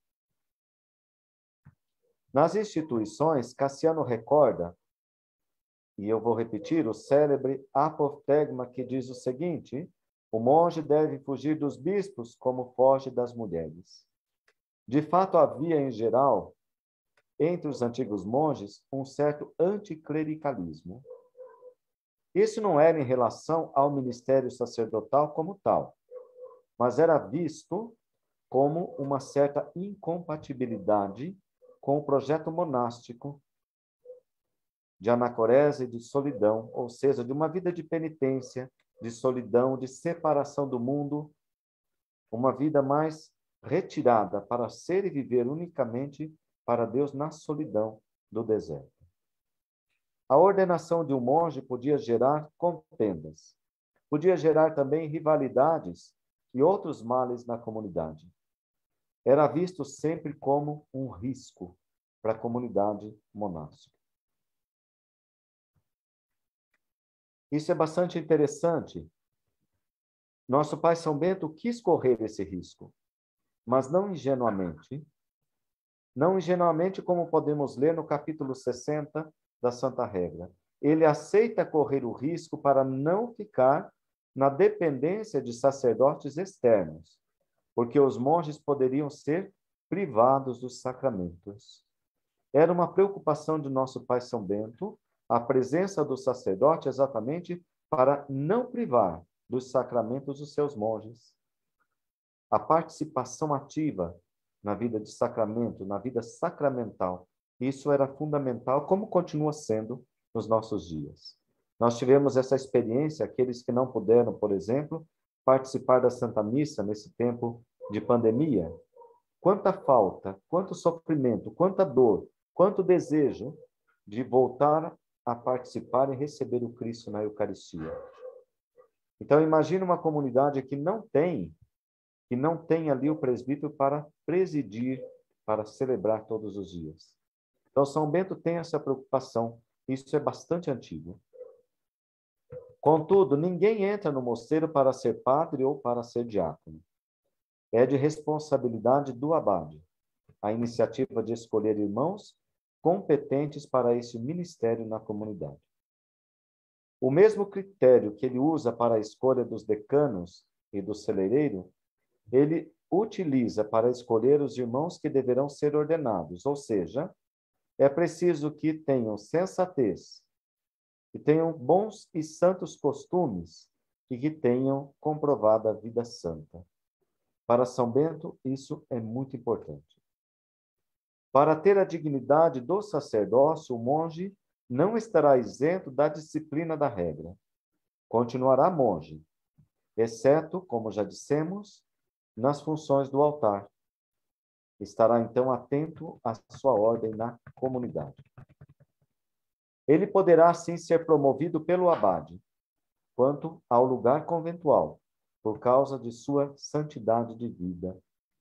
Nas instituições, Cassiano recorda, e eu vou repetir, o célebre apotegma que diz o seguinte: o monge deve fugir dos bispos como foge das mulheres. De fato, havia, em geral, entre os antigos monges, um certo anticlericalismo. Isso não era em relação ao ministério sacerdotal como tal, mas era visto como uma certa incompatibilidade com o projeto monástico de anacorese e de solidão, ou seja, de uma vida de penitência, de solidão, de separação do mundo, uma vida mais retirada para ser e viver unicamente para Deus na solidão do deserto. A ordenação de um monge podia gerar contendas, podia gerar também rivalidades e outros males na comunidade. Era visto sempre como um risco para a comunidade monástica. Isso é bastante interessante. Nosso pai São Bento quis correr esse risco, mas não ingenuamente. Não ingenuamente, como podemos ler no capítulo 60 da Santa Regra. Ele aceita correr o risco para não ficar na dependência de sacerdotes externos, porque os monges poderiam ser privados dos sacramentos. Era uma preocupação de nosso pai São Bento a presença do sacerdote exatamente para não privar dos sacramentos os seus monges. A participação ativa na vida de sacramento, na vida sacramental, isso era fundamental, como continua sendo nos nossos dias. Nós tivemos essa experiência, aqueles que não puderam, por exemplo, participar da Santa Missa nesse tempo de pandemia. Quanta falta, quanto sofrimento, quanta dor, quanto desejo de voltar a participar e receber o Cristo na Eucaristia. Então, imagine uma comunidade que não tem ali o presbítero para presidir, para celebrar todos os dias. Então, São Bento tem essa preocupação. Isso é bastante antigo. Contudo, ninguém entra no mosteiro para ser padre ou para ser diácono. É de responsabilidade do abade a iniciativa de escolher irmãos competentes para esse ministério na comunidade. O mesmo critério que ele usa para a escolha dos decanos e do celeireiro, ele utiliza para escolher os irmãos que deverão ser ordenados, ou seja, é preciso que tenham sensatez, que tenham bons e santos costumes e que tenham comprovada a vida santa. Para São Bento, isso é muito importante. Para ter a dignidade do sacerdócio, o monge não estará isento da disciplina da regra. Continuará monge, exceto, como já dissemos, nas funções do altar. Estará, então, atento à sua ordem na comunidade. Ele poderá, assim, ser promovido pelo abade, quanto ao lugar conventual, por causa de sua santidade de vida.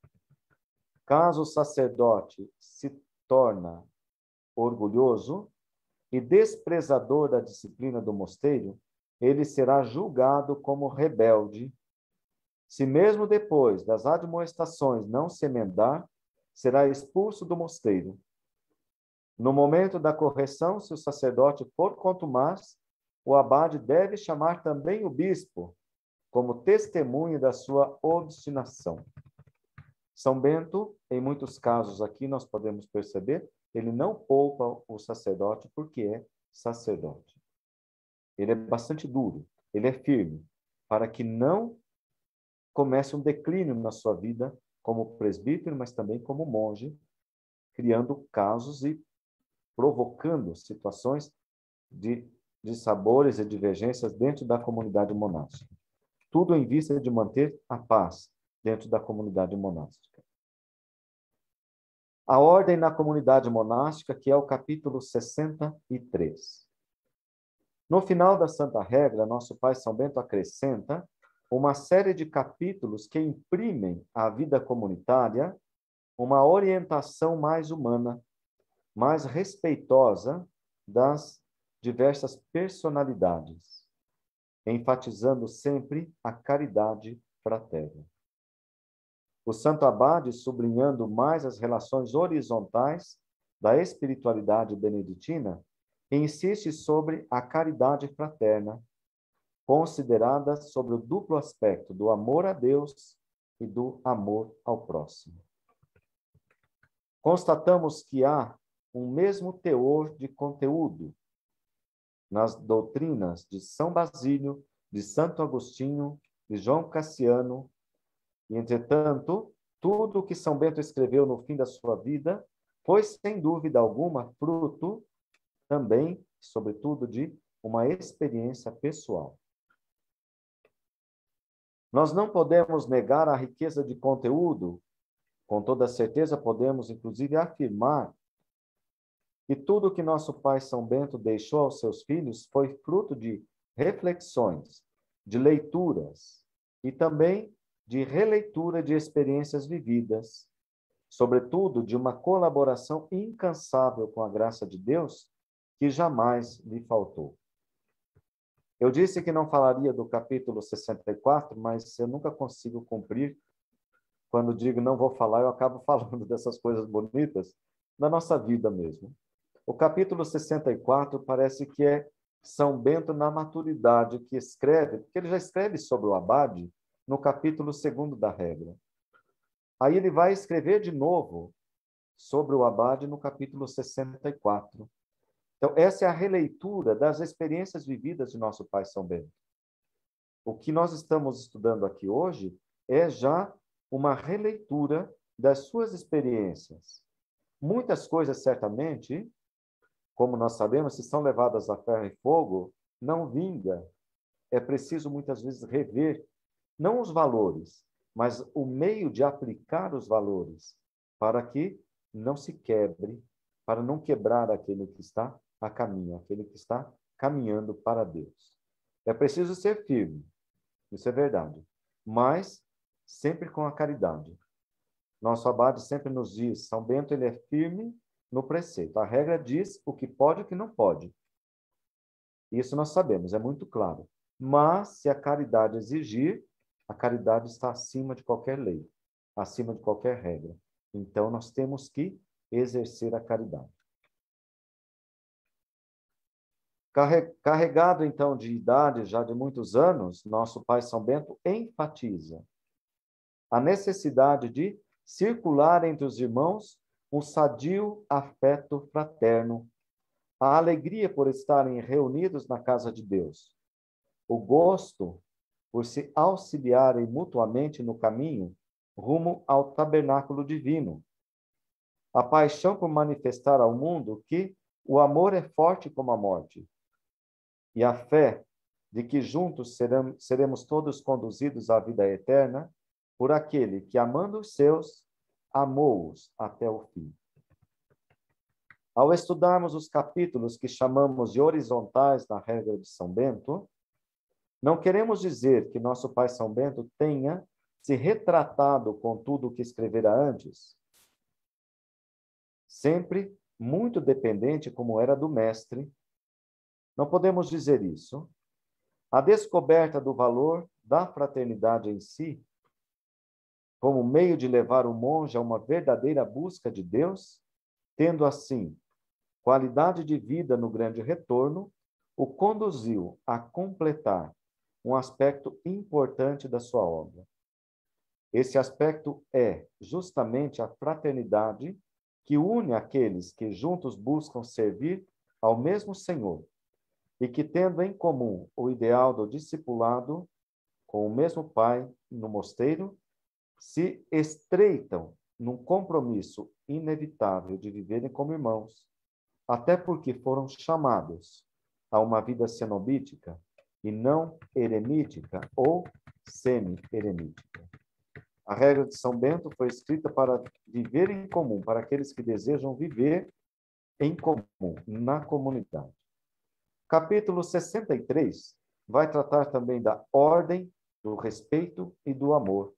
Caso o sacerdote se torna orgulhoso e desprezador da disciplina do mosteiro, ele será julgado como rebelde. Se mesmo depois das admoestações não se emendar, será expulso do mosteiro. No momento da correção, se o sacerdote for contumaz, o abade deve chamar também o bispo, como testemunho da sua obstinação. São Bento, em muitos casos aqui nós podemos perceber, ele não poupa o sacerdote porque é sacerdote. Ele é bastante duro, ele é firme, para que não comece um declínio na sua vida como presbítero, mas também como monge, criando casos e provocando situações de sabores e divergências dentro da comunidade monástica. Tudo em vista de manter a paz dentro da comunidade monástica. A ordem na comunidade monástica, que é o capítulo 63. No final da Santa Regra, nosso pai São Bento acrescenta uma série de capítulos que imprimem à vida comunitária uma orientação mais humana, mais respeitosa das diversas personalidades, enfatizando sempre a caridade fraterna. O Santo Abade, sublinhando mais as relações horizontais da espiritualidade beneditina, insiste sobre a caridade fraterna, considerada sobre o duplo aspecto do amor a Deus e do amor ao próximo. Constatamos que há um mesmo teor de conteúdo nas doutrinas de São Basílio, de Santo Agostinho, de João Cassiano, e, entretanto, tudo o que São Bento escreveu no fim da sua vida foi, sem dúvida alguma, fruto também, sobretudo, de uma experiência pessoal. Nós não podemos negar a riqueza de conteúdo, com toda certeza podemos, inclusive, afirmar que tudo que nosso pai São Bento deixou aos seus filhos foi fruto de reflexões, de leituras e também de releitura de experiências vividas, sobretudo de uma colaboração incansável com a graça de Deus que jamais lhe faltou. Eu disse que não falaria do capítulo 64, mas eu nunca consigo cumprir. Quando digo não vou falar, eu acabo falando dessas coisas bonitas da nossa vida mesmo. O capítulo 64 parece que é São Bento na maturidade que escreve, porque ele já escreve sobre o abade no capítulo 2º da regra. Aí ele vai escrever de novo sobre o abade no capítulo 64. Então, essa é a releitura das experiências vividas de nosso pai São Bento. O que nós estamos estudando aqui hoje é já uma releitura das suas experiências. Muitas coisas, certamente, como nós sabemos, se são levadas a ferro e fogo, não vinga. É preciso, muitas vezes, rever, não os valores, mas o meio de aplicar os valores, para que não se quebre, para não quebrar aquele que está a caminho, aquele que está caminhando para Deus. É preciso ser firme, isso é verdade, mas sempre com a caridade. Nosso abade sempre nos diz, São Bento ele é firme no preceito. A regra diz o que pode e o que não pode. Isso nós sabemos, é muito claro. Mas, se a caridade exigir, a caridade está acima de qualquer lei, acima de qualquer regra. Então, nós temos que exercer a caridade. Carregado, então, de idade já de muitos anos, nosso pai São Bento enfatiza a necessidade de circular entre os irmãos um sadio afeto fraterno, a alegria por estarem reunidos na casa de Deus, o gosto por se auxiliarem mutuamente no caminho rumo ao tabernáculo divino, a paixão por manifestar ao mundo que o amor é forte como a morte, e a fé de que juntos seremos todos conduzidos à vida eterna por aquele que, amando os seus, amou-os até o fim. Ao estudarmos os capítulos que chamamos de horizontais da regra de São Bento, não queremos dizer que nosso pai São Bento tenha se retratado com tudo o que escrevera antes, sempre muito dependente como era do mestre. Não podemos dizer isso. A descoberta do valor da fraternidade em si, como meio de levar o monge a uma verdadeira busca de Deus, tendo assim qualidade de vida no grande retorno, o conduziu a completar um aspecto importante da sua obra. Esse aspecto é justamente a fraternidade que une aqueles que juntos buscam servir ao mesmo Senhor e que, tendo em comum o ideal do discipulado com o mesmo Pai no mosteiro, se estreitam num compromisso inevitável de viverem como irmãos, até porque foram chamados a uma vida cenobítica e não eremítica ou semi-eremítica. A regra de São Bento foi escrita para viver em comum, para aqueles que desejam viver em comum, na comunidade. Capítulo 63 vai tratar também da ordem do respeito e do amor.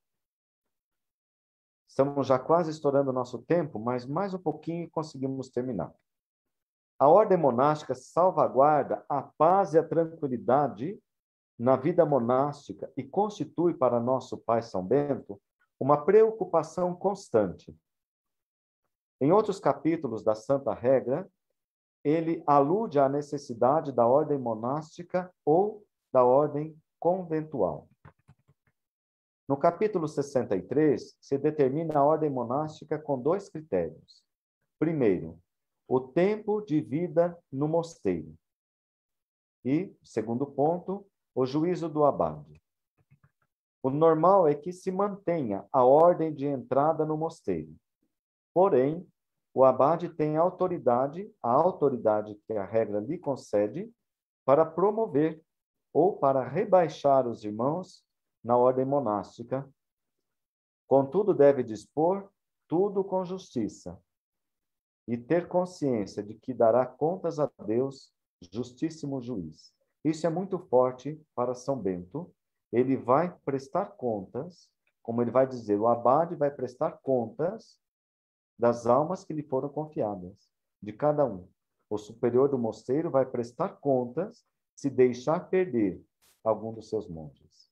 Estamos já quase estourando o nosso tempo, mas mais um pouquinho e conseguimos terminar. A ordem monástica salvaguarda a paz e a tranquilidade na vida monástica e constitui para nosso pai São Bento uma preocupação constante. Em outros capítulos da Santa Regra, ele alude à necessidade da ordem monástica ou da ordem conventual. No capítulo 63, se determina a ordem monástica com 2 critérios. Primeiro, o tempo de vida no mosteiro. E, segundo ponto, o juízo do abade. O normal é que se mantenha a ordem de entrada no mosteiro. Porém, o abade tem a autoridade que a regra lhe concede, para promover ou para rebaixar os irmãos na ordem monástica. Contudo, deve dispor tudo com justiça e ter consciência de que dará contas a Deus, justíssimo juiz. Isso é muito forte para São Bento. Ele vai prestar contas, como ele vai dizer, o abade vai prestar contas das almas que lhe foram confiadas, de cada um. O superior do mosteiro vai prestar contas se deixar perder algum dos seus monges.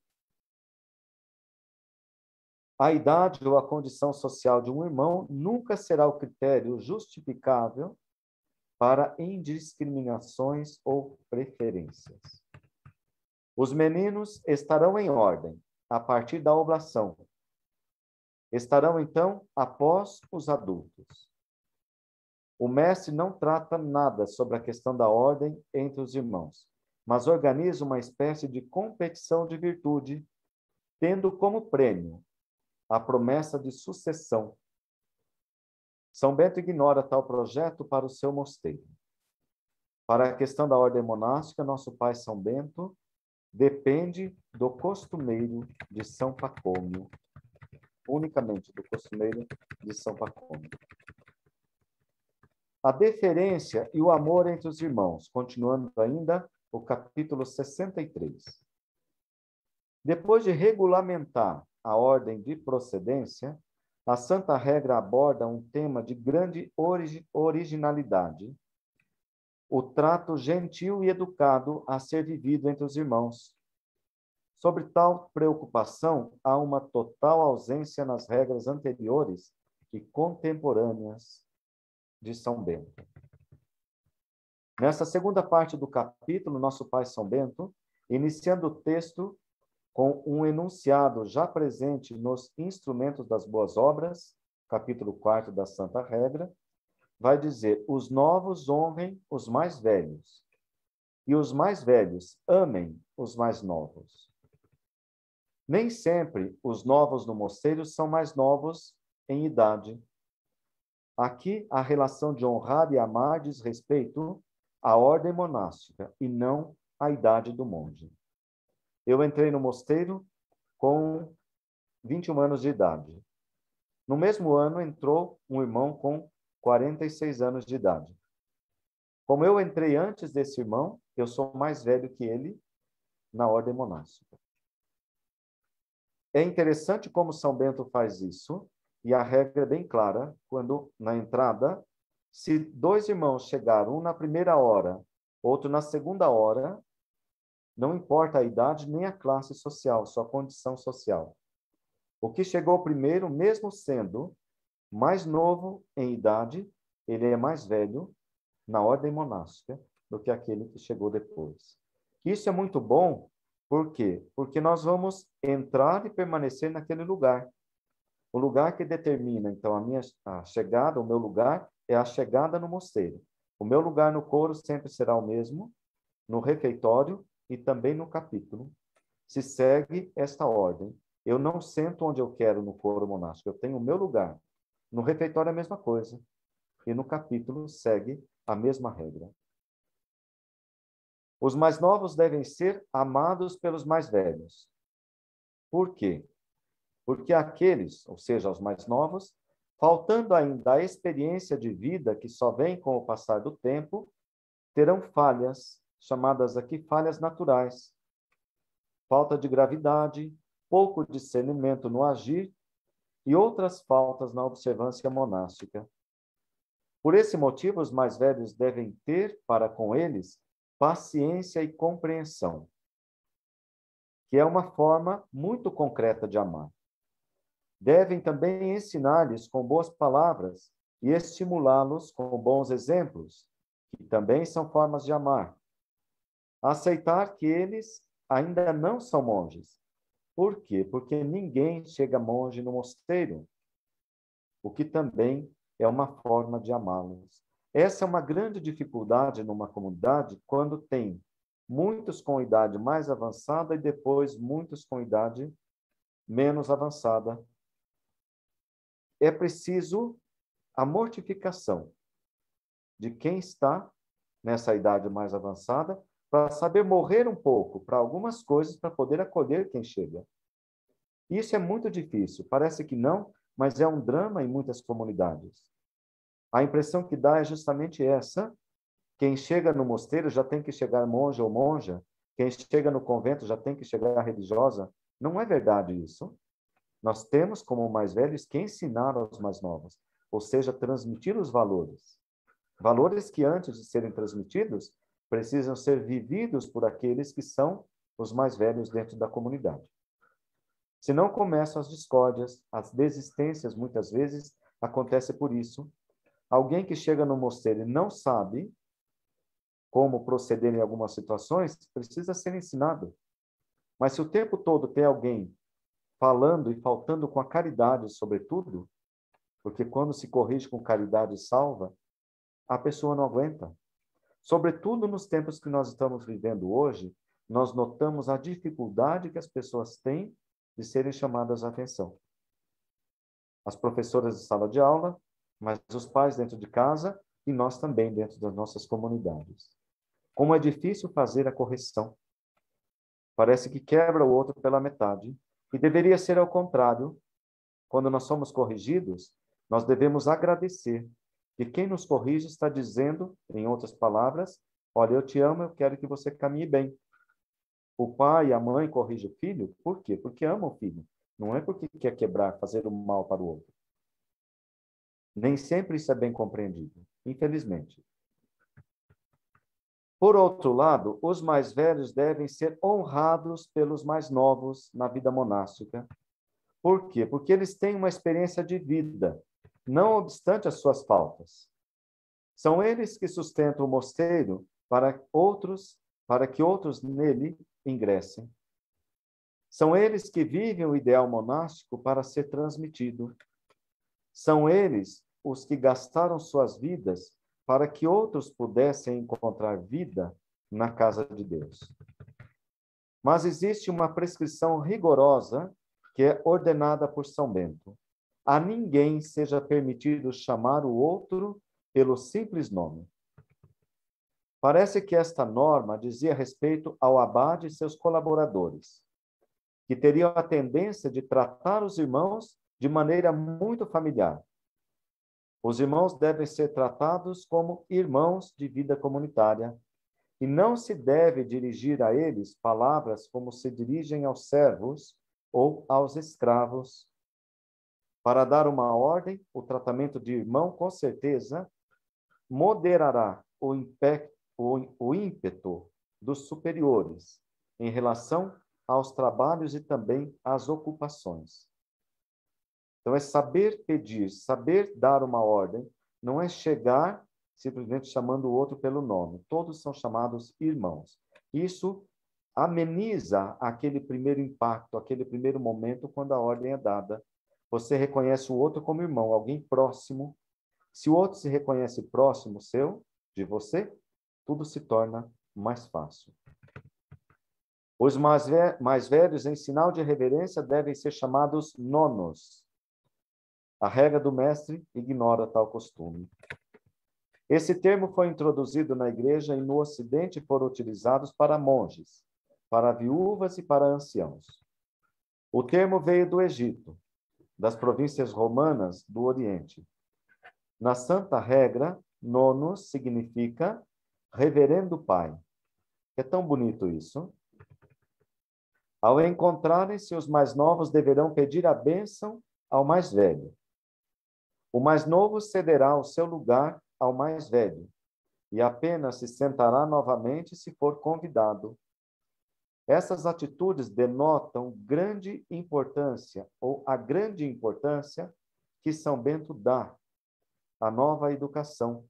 A idade ou a condição social de um irmão nunca será o critério justificável para indiscriminações ou preferências. Os meninos estarão em ordem a partir da oblação. Estarão, então, após os adultos. O mestre não trata nada sobre a questão da ordem entre os irmãos, mas organiza uma espécie de competição de virtude, tendo como prêmio a promessa de sucessão. São Bento ignora tal projeto para o seu mosteiro. Para a questão da ordem monástica, nosso pai São Bento depende do costumeiro de São Pacômio, unicamente do costumeiro de São Pacômio. A deferência e o amor entre os irmãos, continuando ainda o capítulo 63. Depois de regulamentar a ordem de procedência, a Santa Regra aborda um tema de grande originalidade: o trato gentil e educado a ser vivido entre os irmãos. Sobre tal preocupação, há uma total ausência nas regras anteriores e contemporâneas de São Bento. Nessa segunda parte do capítulo, nosso pai São Bento, iniciando o texto com um enunciado já presente nos Instrumentos das Boas Obras, capítulo 4 da Santa Regra, vai dizer: os novos honrem os mais velhos, e os mais velhos amem os mais novos. Nem sempre os novos no mosteiro são mais novos em idade. Aqui, a relação de honrar e amar diz respeito à ordem monástica e não à idade do monge. Eu entrei no mosteiro com 21 anos de idade. No mesmo ano, entrou um irmão com 46 anos de idade. Como eu entrei antes desse irmão, eu sou mais velho que ele na ordem monástica. É interessante como São Bento faz isso, e a regra é bem clara, quando na entrada, se 2 irmãos chegaram, um na primeira hora, outro na segunda hora, não importa a idade nem a classe social, só a condição social. O que chegou primeiro, mesmo sendo mais novo em idade, ele é mais velho na ordem monástica do que aquele que chegou depois. Isso é muito bom, por quê? Porque nós vamos entrar e permanecer naquele lugar. O lugar que determina, então, a chegada, o meu lugar, é a chegada no mosteiro. O meu lugar no coro sempre será o mesmo, no refeitório e também no capítulo. Se segue esta ordem. Eu não sento onde eu quero no coro monástico, eu tenho o meu lugar. No refeitório é a mesma coisa. E no capítulo segue a mesma regra. Os mais novos devem ser amados pelos mais velhos. Por quê? Porque aqueles, ou seja, os mais novos, faltando ainda a experiência de vida que só vem com o passar do tempo, terão falhas, chamadas aqui falhas naturais. falta de gravidade, pouco discernimento no agir e outras faltas na observância monástica. Por esse motivo, os mais velhos devem ter para com eles paciência e compreensão, que é uma forma muito concreta de amar. Devem também ensinar-lhes com boas palavras e estimulá-los com bons exemplos, que também são formas de amar. Aceitar que eles ainda não são monges. Por quê? Porque ninguém chega monge no mosteiro, o que também é uma forma de amá-los. Essa é uma grande dificuldade numa comunidade quando tem muitos com idade mais avançada e depois muitos com idade menos avançada. É preciso a mortificação de quem está nessa idade mais avançada para saber morrer um pouco para algumas coisas para poder acolher quem chega. Isso é muito difícil. Parece que não, mas é um drama em muitas comunidades. A impressão que dá é justamente essa. Quem chega no mosteiro já tem que chegar monge ou monja. Quem chega no convento já tem que chegar religiosa. Não é verdade isso. Nós temos, como mais velhos, que ensinar aos mais novos, ou seja, transmitir os valores. Valores que, antes de serem transmitidos, precisam ser vividos por aqueles que são os mais velhos dentro da comunidade. Senão começam as discórdias, as desistências, muitas vezes, acontece por isso. Alguém que chega no mosteiro e não sabe como proceder em algumas situações, precisa ser ensinado. Mas se o tempo todo tem alguém falando e faltando com a caridade, sobretudo, porque quando se corrige com caridade salva, a pessoa não aguenta. Sobretudo nos tempos que nós estamos vivendo hoje, nós notamos a dificuldade que as pessoas têm de serem chamadas à atenção. As professoras de sala de aula, mas os pais dentro de casa e nós também dentro das nossas comunidades. Como é difícil fazer a correção. Parece que quebra o outro pela metade. E deveria ser ao contrário. Quando nós somos corrigidos, nós devemos agradecer. E quem nos corrige está dizendo, em outras palavras, olha, eu te amo, eu quero que você caminhe bem. O pai e a mãe corrigem o filho, por quê? Porque ama o filho. Não é porque quer quebrar, fazer o mal para o outro. Nem sempre isso é bem compreendido, infelizmente. Por outro lado, os mais velhos devem ser honrados pelos mais novos na vida monástica. Por quê? Porque eles têm uma experiência de vida, não obstante as suas faltas. São eles que sustentam o mosteiro para que outros nele ingressem. São eles que vivem o ideal monástico para ser transmitido. São eles os que gastaram suas vidas para que outros pudessem encontrar vida na casa de Deus. Mas existe uma prescrição rigorosa que é ordenada por São Bento. A ninguém seja permitido chamar o outro pelo simples nome. Parece que esta norma dizia respeito ao abade e seus colaboradores, que teriam a tendência de tratar os irmãos de maneira muito familiar. Os irmãos devem ser tratados como irmãos de vida comunitária, e não se deve dirigir a eles palavras como se dirigem aos servos ou aos escravos. Para dar uma ordem, o tratamento de irmão, com certeza, moderará o ímpeto dos superiores em relação aos trabalhos e também às ocupações. Então, é saber pedir, saber dar uma ordem, não é chegar simplesmente chamando o outro pelo nome. Todos são chamados irmãos. Isso ameniza aquele primeiro impacto, aquele primeiro momento quando a ordem é dada. Você reconhece o outro como irmão, alguém próximo. Se o outro se reconhece próximo seu, de você, tudo se torna mais fácil. Os mais velhos, em sinal de reverência, devem ser chamados nonos. A regra do mestre ignora tal costume. Esse termo foi introduzido na igreja e no Ocidente foram utilizados para monges, para viúvas e para anciãos. O termo veio do Egito, das províncias romanas do Oriente. Na Santa Regra, nonos significa reverendo pai. É tão bonito isso. Ao encontrarem-se, os mais novos deverão pedir a bênção ao mais velho. O mais novo cederá o seu lugar ao mais velho e apenas se sentará novamente se for convidado. Essas atitudes denotam grande importância, ou a grande importância que São Bento dá à nova educação,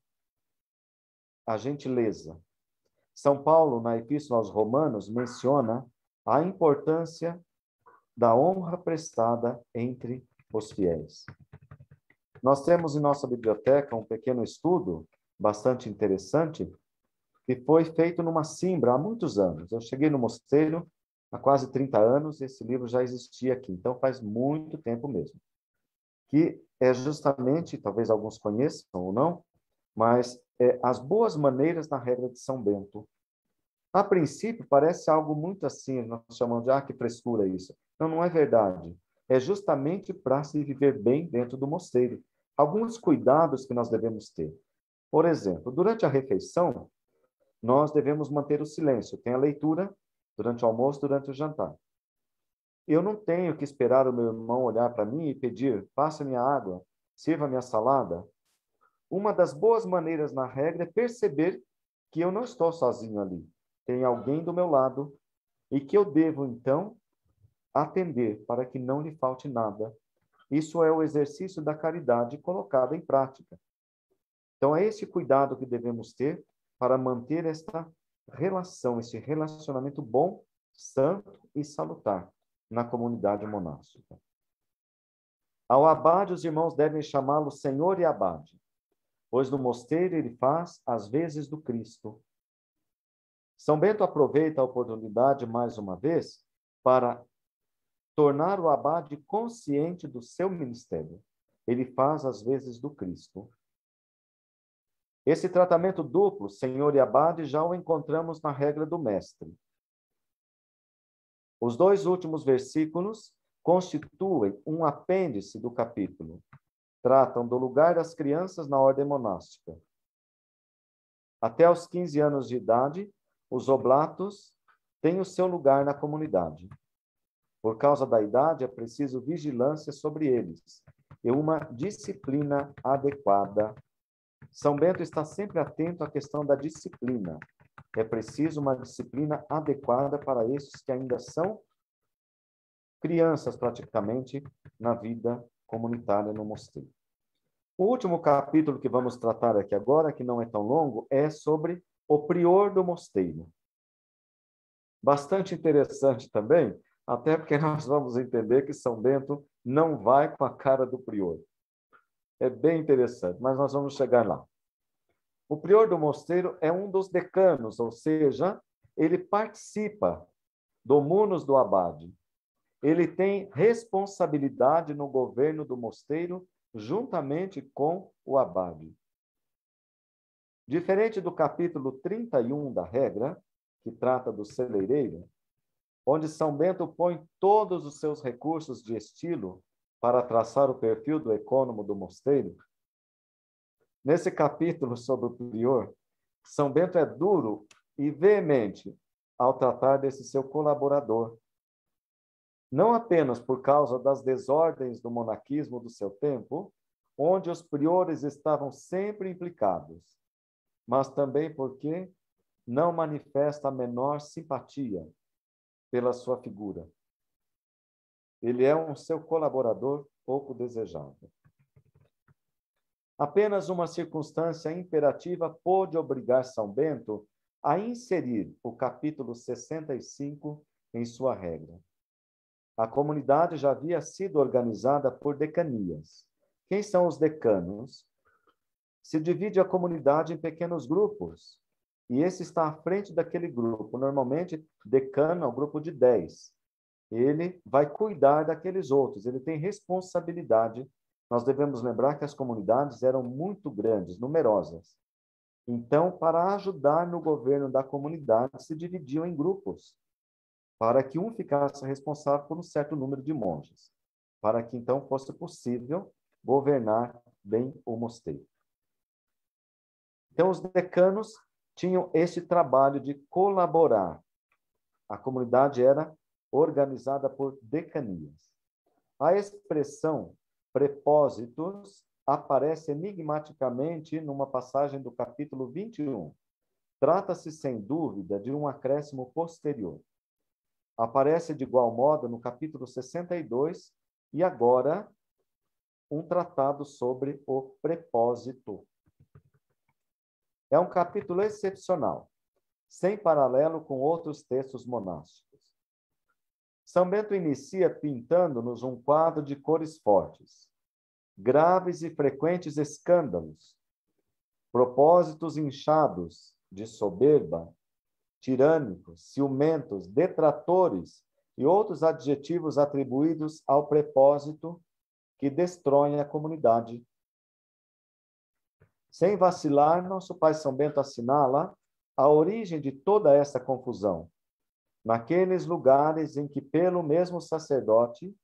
à gentileza. São Paulo, na Epístola aos Romanos, menciona a importância da honra prestada entre os fiéis. Nós temos em nossa biblioteca um pequeno estudo bastante interessante que foi feito numa Simbra há muitos anos. Eu cheguei no mosteiro há quase 30 anos e esse livro já existia aqui, então faz muito tempo mesmo. Que é justamente, talvez alguns conheçam ou não, mas as boas maneiras na regra de São Bento. A princípio, parece algo muito assim, nós chamamos de, que frescura isso. Não, não é verdade. É justamente para se viver bem dentro do mosteiro. Alguns cuidados que nós devemos ter. Por exemplo, durante a refeição, nós devemos manter o silêncio. Tem a leitura durante o almoço, durante o jantar. Eu não tenho que esperar o meu irmão olhar para mim e pedir, passe-me a água, sirva-me a salada. Uma das boas maneiras na regra é perceber que eu não estou sozinho ali. Tem alguém do meu lado e que eu devo, então, atender para que não lhe falte nada. Isso é o exercício da caridade colocado em prática. Então, é esse cuidado que devemos ter para manter esta relação, esse relacionamento bom, santo e salutar na comunidade monástica. Ao abade, os irmãos devem chamá-lo Senhor e Abade, pois no mosteiro ele faz as vezes do Cristo. São Bento aproveita a oportunidade, mais uma vez, para tornar o abade consciente do seu ministério. Ele faz as vezes do Cristo. Esse tratamento duplo, Senhor e Abade, já o encontramos na regra do Mestre. Os dois últimos versículos constituem um apêndice do capítulo. Tratam do lugar das crianças na ordem monástica. Até os 15 anos de idade, os oblatos têm o seu lugar na comunidade. Por causa da idade, é preciso vigilância sobre eles e uma disciplina adequada. São Bento está sempre atento à questão da disciplina. É preciso uma disciplina adequada para esses que ainda são crianças, praticamente, na vida comunitária no mosteiro. O último capítulo que vamos tratar aqui agora, que não é tão longo, é sobre o prior do mosteiro. Bastante interessante também, até porque nós vamos entender que São Bento não vai com a cara do prior. É bem interessante, mas nós vamos chegar lá. O prior do mosteiro é um dos decanos, ou seja, ele participa do munus do abade. Ele tem responsabilidade no governo do mosteiro juntamente com o abade. Diferente do capítulo 31 da regra, que trata do celeireiro, onde São Bento põe todos os seus recursos de estilo para traçar o perfil do ecônomo do mosteiro, nesse capítulo sobre o prior, São Bento é duro e veemente ao tratar desse seu colaborador. Não apenas por causa das desordens do monaquismo do seu tempo, onde os priores estavam sempre implicados, mas também porque não manifesta a menor simpatia pela sua figura. Ele é um seu colaborador pouco desejável. Apenas uma circunstância imperativa pôde obrigar São Bento a inserir o capítulo 65 em sua regra. A comunidade já havia sido organizada por decanias. Quem são os decanos? Se divide a comunidade em pequenos grupos, e esse está à frente daquele grupo. Normalmente, decano é um grupo de 10. Ele vai cuidar daqueles outros, ele tem responsabilidade. Nós devemos lembrar que as comunidades eram muito grandes, numerosas. Então, para ajudar no governo da comunidade, se dividiam em grupos, para que um ficasse responsável por um certo número de monges, para que então fosse possível governar bem o mosteiro. Então, os decanos tinham esse trabalho de colaborar. A comunidade era organizada por decanias. A expressão prepósitos aparece enigmaticamente numa passagem do capítulo 21. Trata-se, sem dúvida, de um acréscimo posterior. Aparece de igual modo no capítulo 62 e agora um tratado sobre o prepósito. É um capítulo excepcional, sem paralelo com outros textos monásticos. São Bento inicia pintando-nos um quadro de cores fortes, graves e frequentes escândalos, propósitos inchados de soberba, tirânicos, ciumentos, detratores e outros adjetivos atribuídos ao prepósito que destroem a comunidade. Sem vacilar, nosso pai São Bento assinala a origem de toda essa confusão, naqueles lugares em que pelo mesmo sacerdote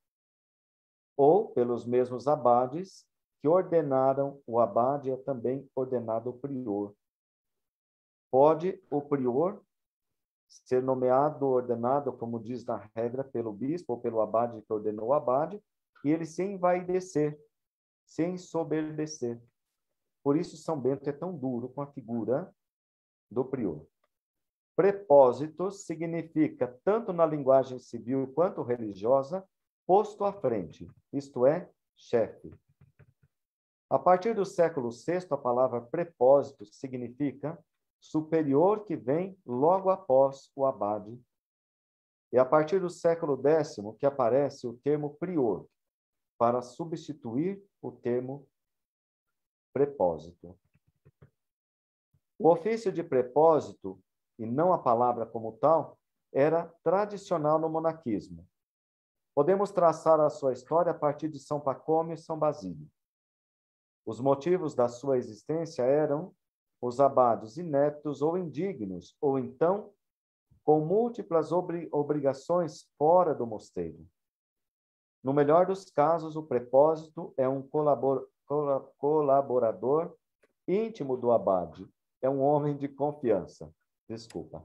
ou pelos mesmos abades que ordenaram o abade é também ordenado o prior. Pode o prior ser nomeado, ordenado, como diz na regra, pelo bispo ou pelo abade que ordenou o abade, e ele se envaidecer, se ensoberbecer. Por isso São Bento é tão duro com a figura do prior. Prepósitos significa, tanto na linguagem civil quanto religiosa, posto à frente, isto é, chefe. A partir do século VI, a palavra prepósito significa superior que vem logo após o abade. E a partir do século X que aparece o termo prior, para substituir o termo prepósito. O ofício de prepósito, e não a palavra como tal, era tradicional no monaquismo. Podemos traçar a sua história a partir de São Pacômio e São Basílio. Os motivos da sua existência eram os abades ineptos ou indignos, ou então com múltiplas obrigações fora do mosteiro. No melhor dos casos, o prepósito é um colaborador íntimo do abade, é um homem de confiança. Desculpa.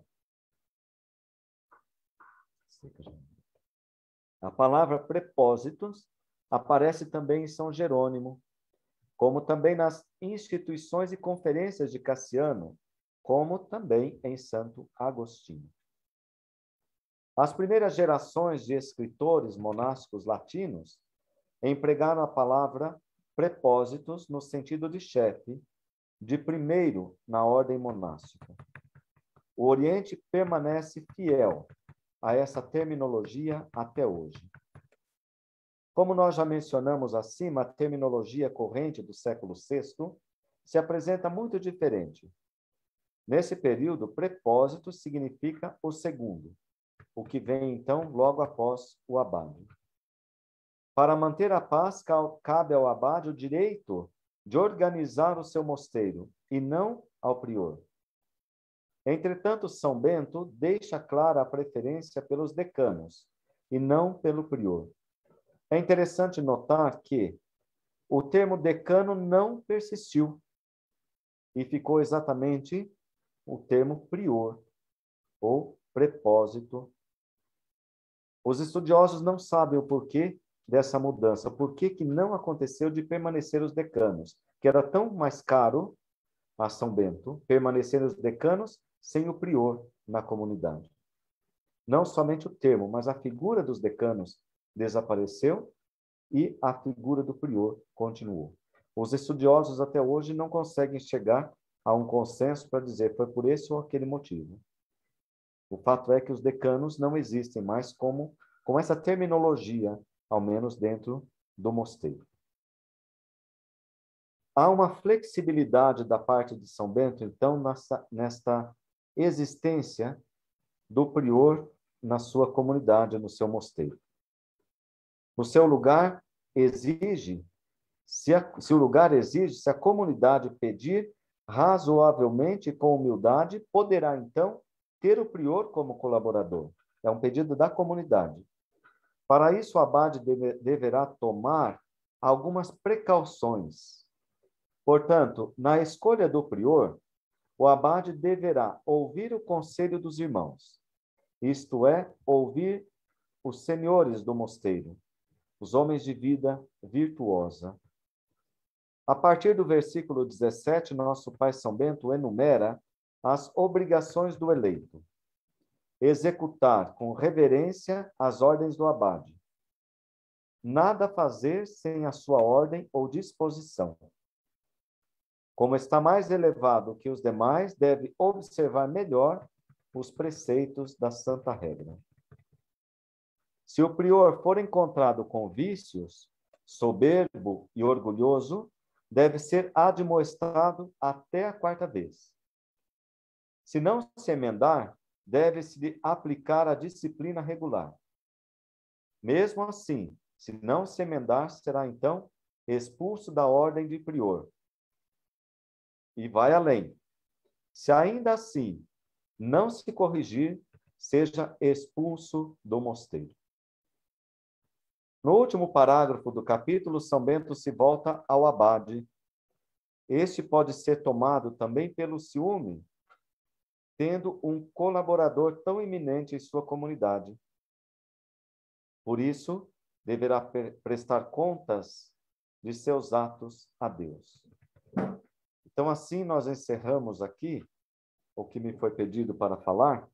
A palavra prepósitos aparece também em São Jerônimo, como também nas instituições e conferências de Cassiano, como também em Santo Agostinho. As primeiras gerações de escritores monásticos latinos empregaram a palavra prepósitos no sentido de chefe, de primeiro na ordem monástica. O Oriente permanece fiel a essa terminologia até hoje. Como nós já mencionamos acima, a terminologia corrente do século VI se apresenta muito diferente. Nesse período, prepósito significa o segundo, o que vem, então, logo após o abade. Para manter a paz, cabe ao abade o direito de organizar o seu mosteiro, e não ao prior. Entretanto, São Bento deixa clara a preferência pelos decanos, e não pelo prior. É interessante notar que o termo decano não persistiu, e ficou exatamente o termo prior, ou prepósito. Os estudiosos não sabem o porquê dessa mudança, por que não aconteceu de permanecer os decanos, que era tão mais caro a São Bento permanecer os decanos sem o prior na comunidade. Não somente o termo, mas a figura dos decanos desapareceu e a figura do prior continuou. Os estudiosos até hoje não conseguem chegar a um consenso para dizer foi por esse ou aquele motivo. O fato é que os decanos não existem mais com essa terminologia, ao menos dentro do mosteiro. Há uma flexibilidade da parte de São Bento, então, nesta existência do prior na sua comunidade, no seu mosteiro. No seu lugar, se o lugar exige, se a comunidade pedir razoavelmente e com humildade, poderá, então, ter o prior como colaborador. É um pedido da comunidade. Para isso, o abade deverá tomar algumas precauções. Portanto, na escolha do prior, o abade deverá ouvir o conselho dos irmãos, isto é, ouvir os senhores do mosteiro, os homens de vida virtuosa. A partir do versículo 17, nosso pai São Bento enumera as obrigações do eleito. Executar com reverência as ordens do abade. Nada fazer sem a sua ordem ou disposição. Como está mais elevado que os demais, deve observar melhor os preceitos da Santa Regra. Se o prior for encontrado com vícios, soberbo e orgulhoso, deve ser admoestado até a quarta vez. Se não se emendar, deve-se aplicar a disciplina regular. Mesmo assim, se não se emendar, será então expulso da ordem de prior. E vai além. Se ainda assim não se corrigir, seja expulso do mosteiro. No último parágrafo do capítulo, São Bento se volta ao abade. Este pode ser tomado também pelo ciúme, tendo um colaborador tão eminente em sua comunidade. Por isso, deverá prestar contas de seus atos a Deus. Então, assim, nós encerramos aqui o que me foi pedido para falar,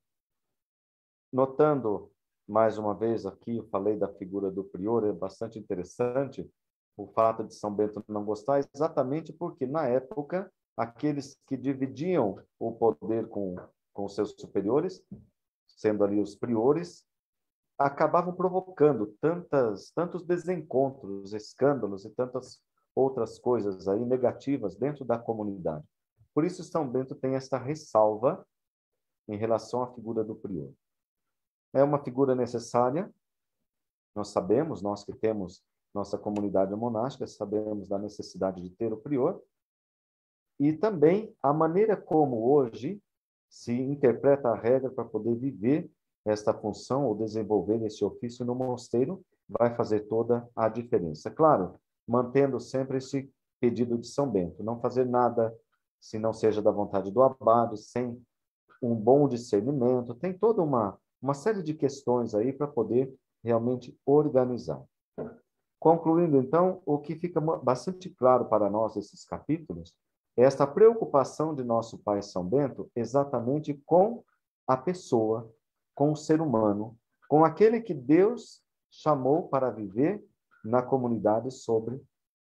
notando, mais uma vez aqui, eu falei da figura do prior, é bastante interessante o fato de São Bento não gostar, exatamente porque, na época, aqueles que dividiam o poder com seus superiores, sendo ali os priores, acabavam provocando tantos desencontros, escândalos e tantas outras coisas aí negativas dentro da comunidade. Por isso, São Bento tem esta ressalva em relação à figura do prior. É uma figura necessária, nós sabemos, nós que temos nossa comunidade monástica, sabemos da necessidade de ter o prior, e também a maneira como hoje se interpreta a regra para poder viver esta função ou desenvolver esse ofício no mosteiro vai fazer toda a diferença. Claro, mantendo sempre esse pedido de São Bento, não fazer nada se não seja da vontade do abade, sem um bom discernimento, tem toda uma série de questões aí para poder realmente organizar. Concluindo, então, o que fica bastante claro para nós esses capítulos é esta preocupação de nosso pai São Bento exatamente com a pessoa, com o ser humano, com aquele que Deus chamou para viver na comunidade sob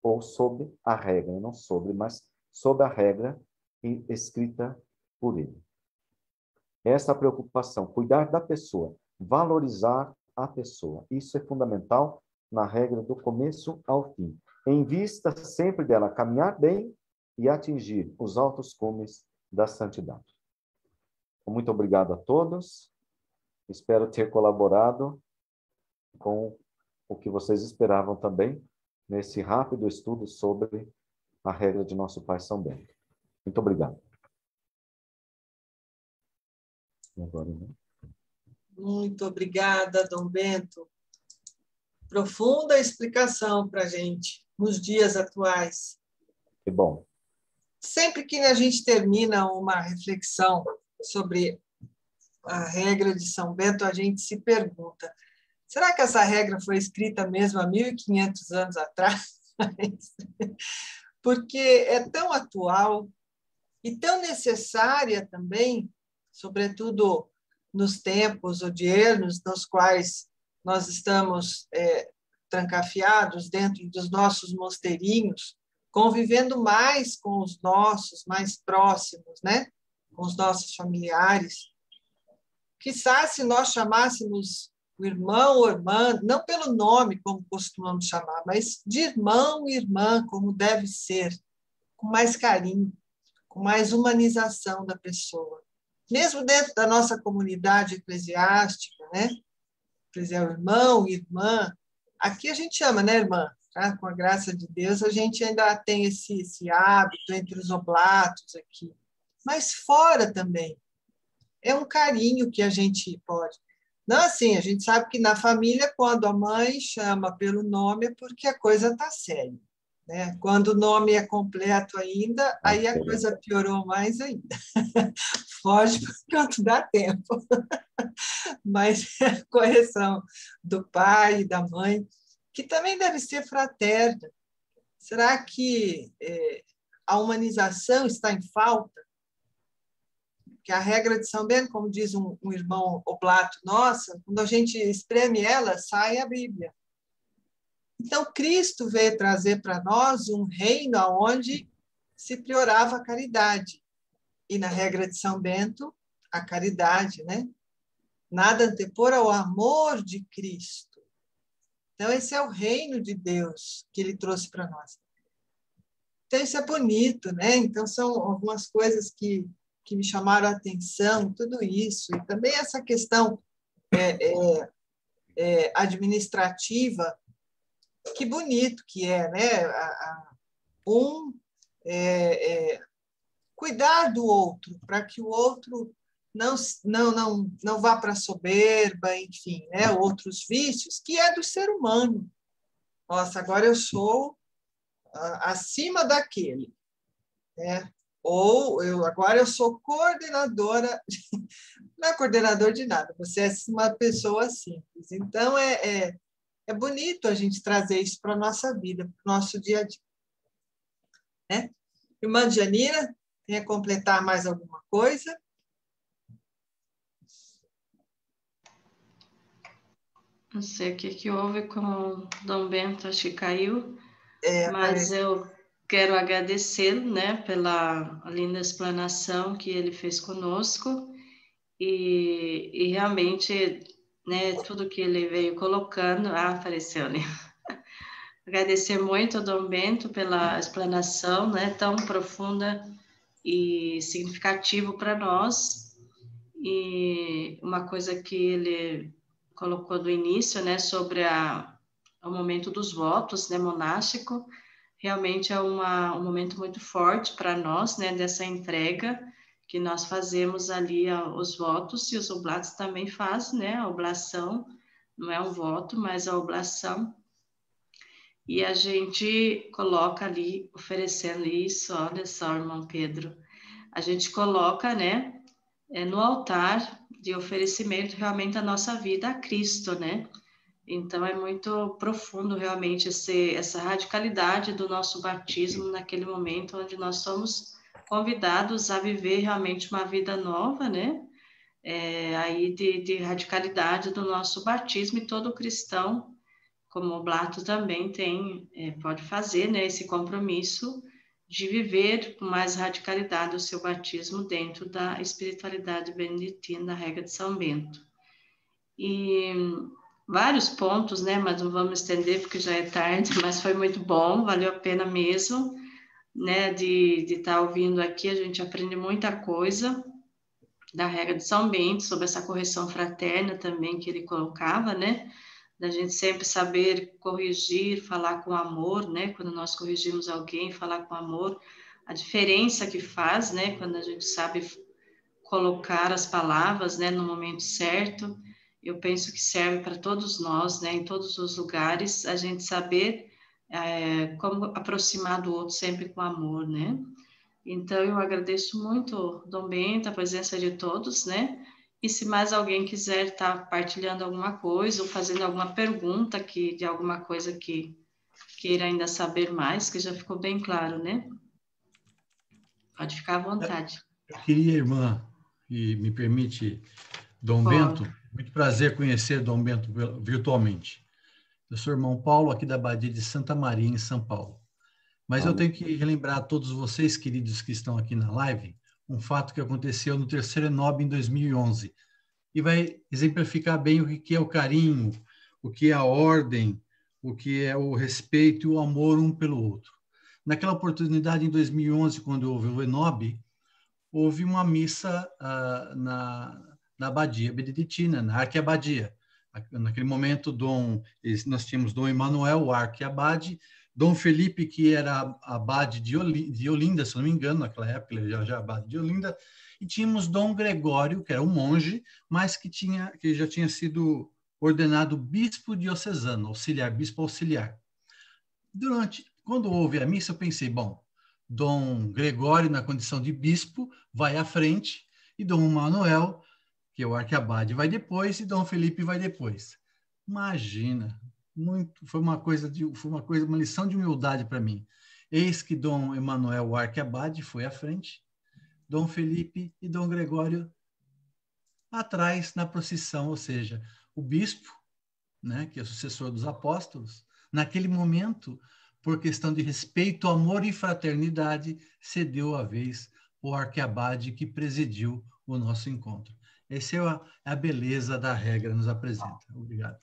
a regra, não sobre, mas sob a regra escrita por ele. Essa preocupação, cuidar da pessoa, valorizar a pessoa, isso é fundamental na regra do começo ao fim, em vista sempre dela caminhar bem e atingir os altos cumes da santidade. Muito obrigado a todos. Espero ter colaborado com o que vocês esperavam também nesse rápido estudo sobre a regra de nosso pai São Bento. Muito obrigado. Agora, né? Muito obrigada, Dom Bento. Profunda explicação para a gente nos dias atuais. Que bom. Sempre que a gente termina uma reflexão sobre a regra de São Bento, a gente se pergunta, será que essa regra foi escrita mesmo há 1.500 anos atrás? Porque é tão atual e tão necessária também, sobretudo nos tempos odiernos, nos quais nós estamos trancafiados dentro dos nossos mosteirinhos, convivendo mais com os nossos, mais próximos, né? Com os nossos familiares. Quizá se nós chamássemos o irmão ou irmã, não pelo nome, como costumamos chamar, mas de irmão e irmã, como deve ser, com mais carinho, com mais humanização da pessoa. Mesmo dentro da nossa comunidade eclesiástica, né? Quer dizer, o irmão, irmã, aqui a gente chama, né, irmã? Tá? Com a graça de Deus, a gente ainda tem esse hábito entre os oblatos aqui. Mas fora também. É um carinho que a gente pode. Não assim, a gente sabe que na família, quando a mãe chama pelo nome, é porque a coisa está séria, né? Quando o nome é completo ainda, aí a coisa piorou mais ainda. Foge enquanto dá tempo. Mas a correção do pai e da mãe, que também deve ser fraterna. Será que a humanização está em falta? Que a regra de São Bento, como diz um irmão oblato nossa, quando a gente espreme ela, sai a Bíblia. Então, Cristo veio trazer para nós um reino onde se priorava a caridade. E na regra de São Bento, a caridade, né? Nada antepor ao amor de Cristo. Então, esse é o reino de Deus que ele trouxe para nós. Então, isso é bonito, né? Então, são algumas coisas que me chamaram a atenção, tudo isso. E também essa questão administrativa, que bonito que é, né? Cuidar do outro, para que o outro não vá para a soberba, enfim, né? Outros vícios, que é do ser humano. Nossa, agora eu sou acima daquele, né? Ou agora eu sou coordenadora, não é coordenador de nada, você é uma pessoa simples. Então, é bonito a gente trazer isso para a nossa vida, para o nosso dia a dia. Né? Irmã Janira, tem a completar mais alguma coisa? Não sei o que houve com o Dom Bento, acho que caiu, mas Parece. eu quero agradecê-lo, né, pela linda explanação que ele fez conosco e realmente, né, tudo que ele veio colocando, apareceu ali. Agradecer muito ao Dom Bento pela explanação, né, tão profunda e significativo para nós. E uma coisa que ele colocou do início, né, sobre o momento dos votos, né, monástico, realmente é um momento muito forte para nós, né, dessa entrega que nós fazemos ali os votos, e os oblatos também fazem, né, a oblação, não é um voto, mas a oblação, e a gente coloca ali, oferecendo isso, olha só, irmão Pedro, a gente coloca, né, no altar de oferecimento realmente a nossa vida a Cristo, né? Então é muito profundo realmente essa radicalidade do nosso batismo naquele momento onde nós somos convidados a viver realmente uma vida nova, né? Aí de radicalidade do nosso batismo, e todo cristão, como o Blato também pode fazer, né, esse compromisso de viver com mais radicalidade o seu batismo dentro da espiritualidade beneditina da regra de São Bento. E vários pontos, né, mas não vamos estender porque já é tarde, mas foi muito bom, valeu a pena mesmo, né, de estar ouvindo aqui, a gente aprende muita coisa da regra de São Bento, sobre essa correção fraterna também que ele colocava, né, da gente sempre saber corrigir, falar com amor, né? Quando nós corrigimos alguém, falar com amor, a diferença que faz, né? Quando a gente sabe colocar as palavras, né? No momento certo, eu penso que serve para todos nós, né? Em todos os lugares, a gente saber como aproximar do outro sempre com amor, né? Então, eu agradeço muito, Dom Bento, a presença de todos, né? E se mais alguém quiser estar partilhando alguma coisa ou fazendo alguma pergunta de alguma coisa que queira ainda saber mais, que já ficou bem claro, né? Pode ficar à vontade. Eu queria, irmã, e me permite, Dom Bento, muito prazer conhecer Dom Bento virtualmente. Eu sou o irmão Paulo, aqui da Abadia de Santa Maria, em São Paulo. Mas eu tenho que relembrar a todos vocês, queridos que estão aqui na live, um fato que aconteceu no terceiro ENOB em 2011. E vai exemplificar bem o que é o carinho, o que é a ordem, o que é o respeito e o amor um pelo outro. Naquela oportunidade, em 2011, quando houve o ENOB, houve uma missa na Abadia Beneditina, na Arquiabadia. Naquele momento, nós tínhamos Dom Emanuel, o arquiabade, Dom Felipe, que era abade de Olinda, se não me engano, naquela época ele já abade de Olinda, e tínhamos Dom Gregório, que era um monge, mas que já tinha sido ordenado bispo diocesano, bispo auxiliar. Quando houve a missa, eu pensei, bom, Dom Gregório, na condição de bispo, vai à frente, e Dom Manuel, que é o arquiabade, vai depois, e Dom Felipe vai depois. Imagina, foi uma lição de humildade para mim. Eis que Dom Emanuel, o arquiabade, foi à frente, Dom Felipe e Dom Gregório atrás na procissão, ou seja, o bispo, né, que é o sucessor dos apóstolos, naquele momento, por questão de respeito, amor e fraternidade, cedeu a vez ao arquiabade que presidiu o nosso encontro. Essa é a beleza da regra, nos apresenta. Obrigado.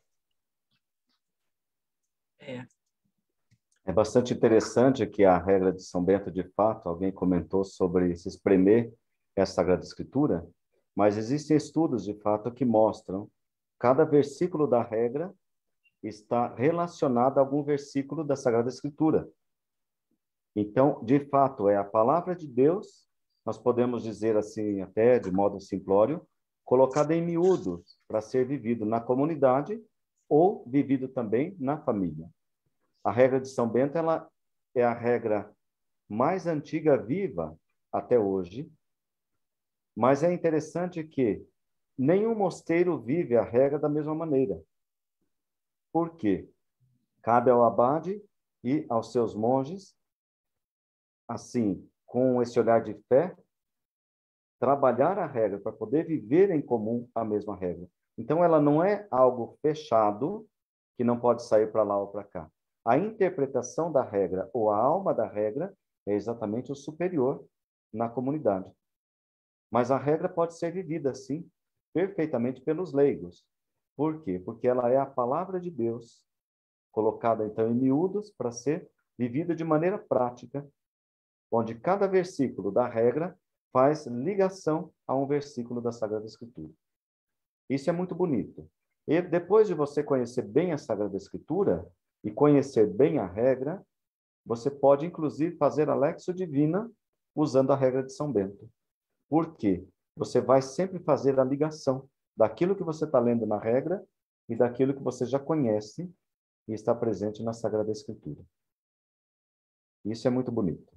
É bastante interessante que a regra de São Bento, de fato, alguém comentou sobre se espremer a Sagrada Escritura, mas existem estudos, de fato, que mostram cada versículo da regra está relacionado a algum versículo da Sagrada Escritura. Então, de fato, é a palavra de Deus, nós podemos dizer assim, até de modo simplório, colocada em miúdos para ser vivido na comunidade ou vivido também na família. A regra de São Bento, ela é a regra mais antiga viva até hoje, mas é interessante que nenhum mosteiro vive a regra da mesma maneira. Por quê? Cabe ao abade e aos seus monges, assim, com esse olhar de fé, trabalhar a regra para poder viver em comum a mesma regra. Então, ela não é algo fechado que não pode sair para lá ou para cá. A interpretação da regra ou a alma da regra é exatamente o superior na comunidade. Mas a regra pode ser vivida, sim, perfeitamente pelos leigos. Por quê? Porque ela é a palavra de Deus, colocada, então, em miúdos para ser vivida de maneira prática, onde cada versículo da regra faz ligação a um versículo da Sagrada Escritura. Isso é muito bonito. E depois de você conhecer bem a Sagrada Escritura e conhecer bem a regra, você pode, inclusive, fazer a Lexio Divina usando a regra de São Bento. Por quê? Você vai sempre fazer a ligação daquilo que você está lendo na regra e daquilo que você já conhece e está presente na Sagrada Escritura. Isso é muito bonito.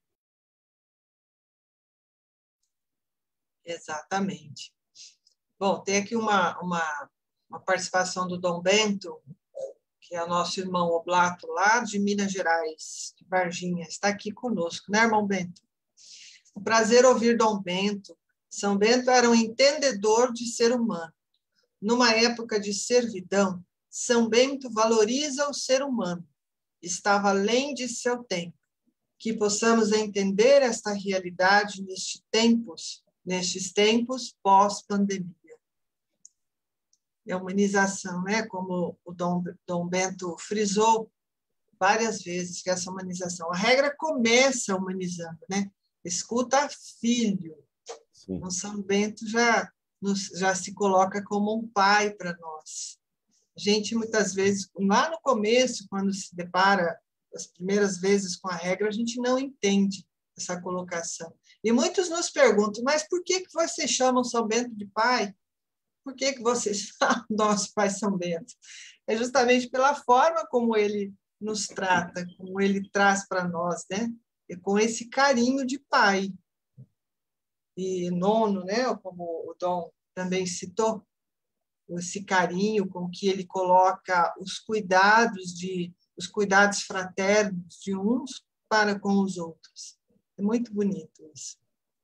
Exatamente. Bom, tem aqui uma participação do Dom Bento, que é o nosso irmão Oblato, lá de Minas Gerais, de Varginha, está aqui conosco, né, irmão Bento? Um prazer ouvir Dom Bento. São Bento era um entendedor de ser humano. Numa época de servidão, São Bento valoriza o ser humano. Estava além de seu tempo. Que possamos entender esta realidade nestes tempos pós-pandemia. E a humanização, né? Como o Dom Bento frisou várias vezes, que essa humanização. A regra começa humanizando, né? Escuta filho. Sim. O São Bento já se coloca como um pai para nós. A gente, muitas vezes, lá no começo, quando se depara as primeiras vezes com a regra, a gente não entende essa colocação. E muitos nos perguntam, mas por que vocês chamam São Bento de pai? Por que vocês falam nosso pai São Bento? É justamente pela forma como ele nos trata, como ele traz para nós, né? E com esse carinho de pai. E nono, né? Como o Dom também citou, esse carinho com que ele coloca os cuidados fraternos de uns para com os outros. É muito bonito isso.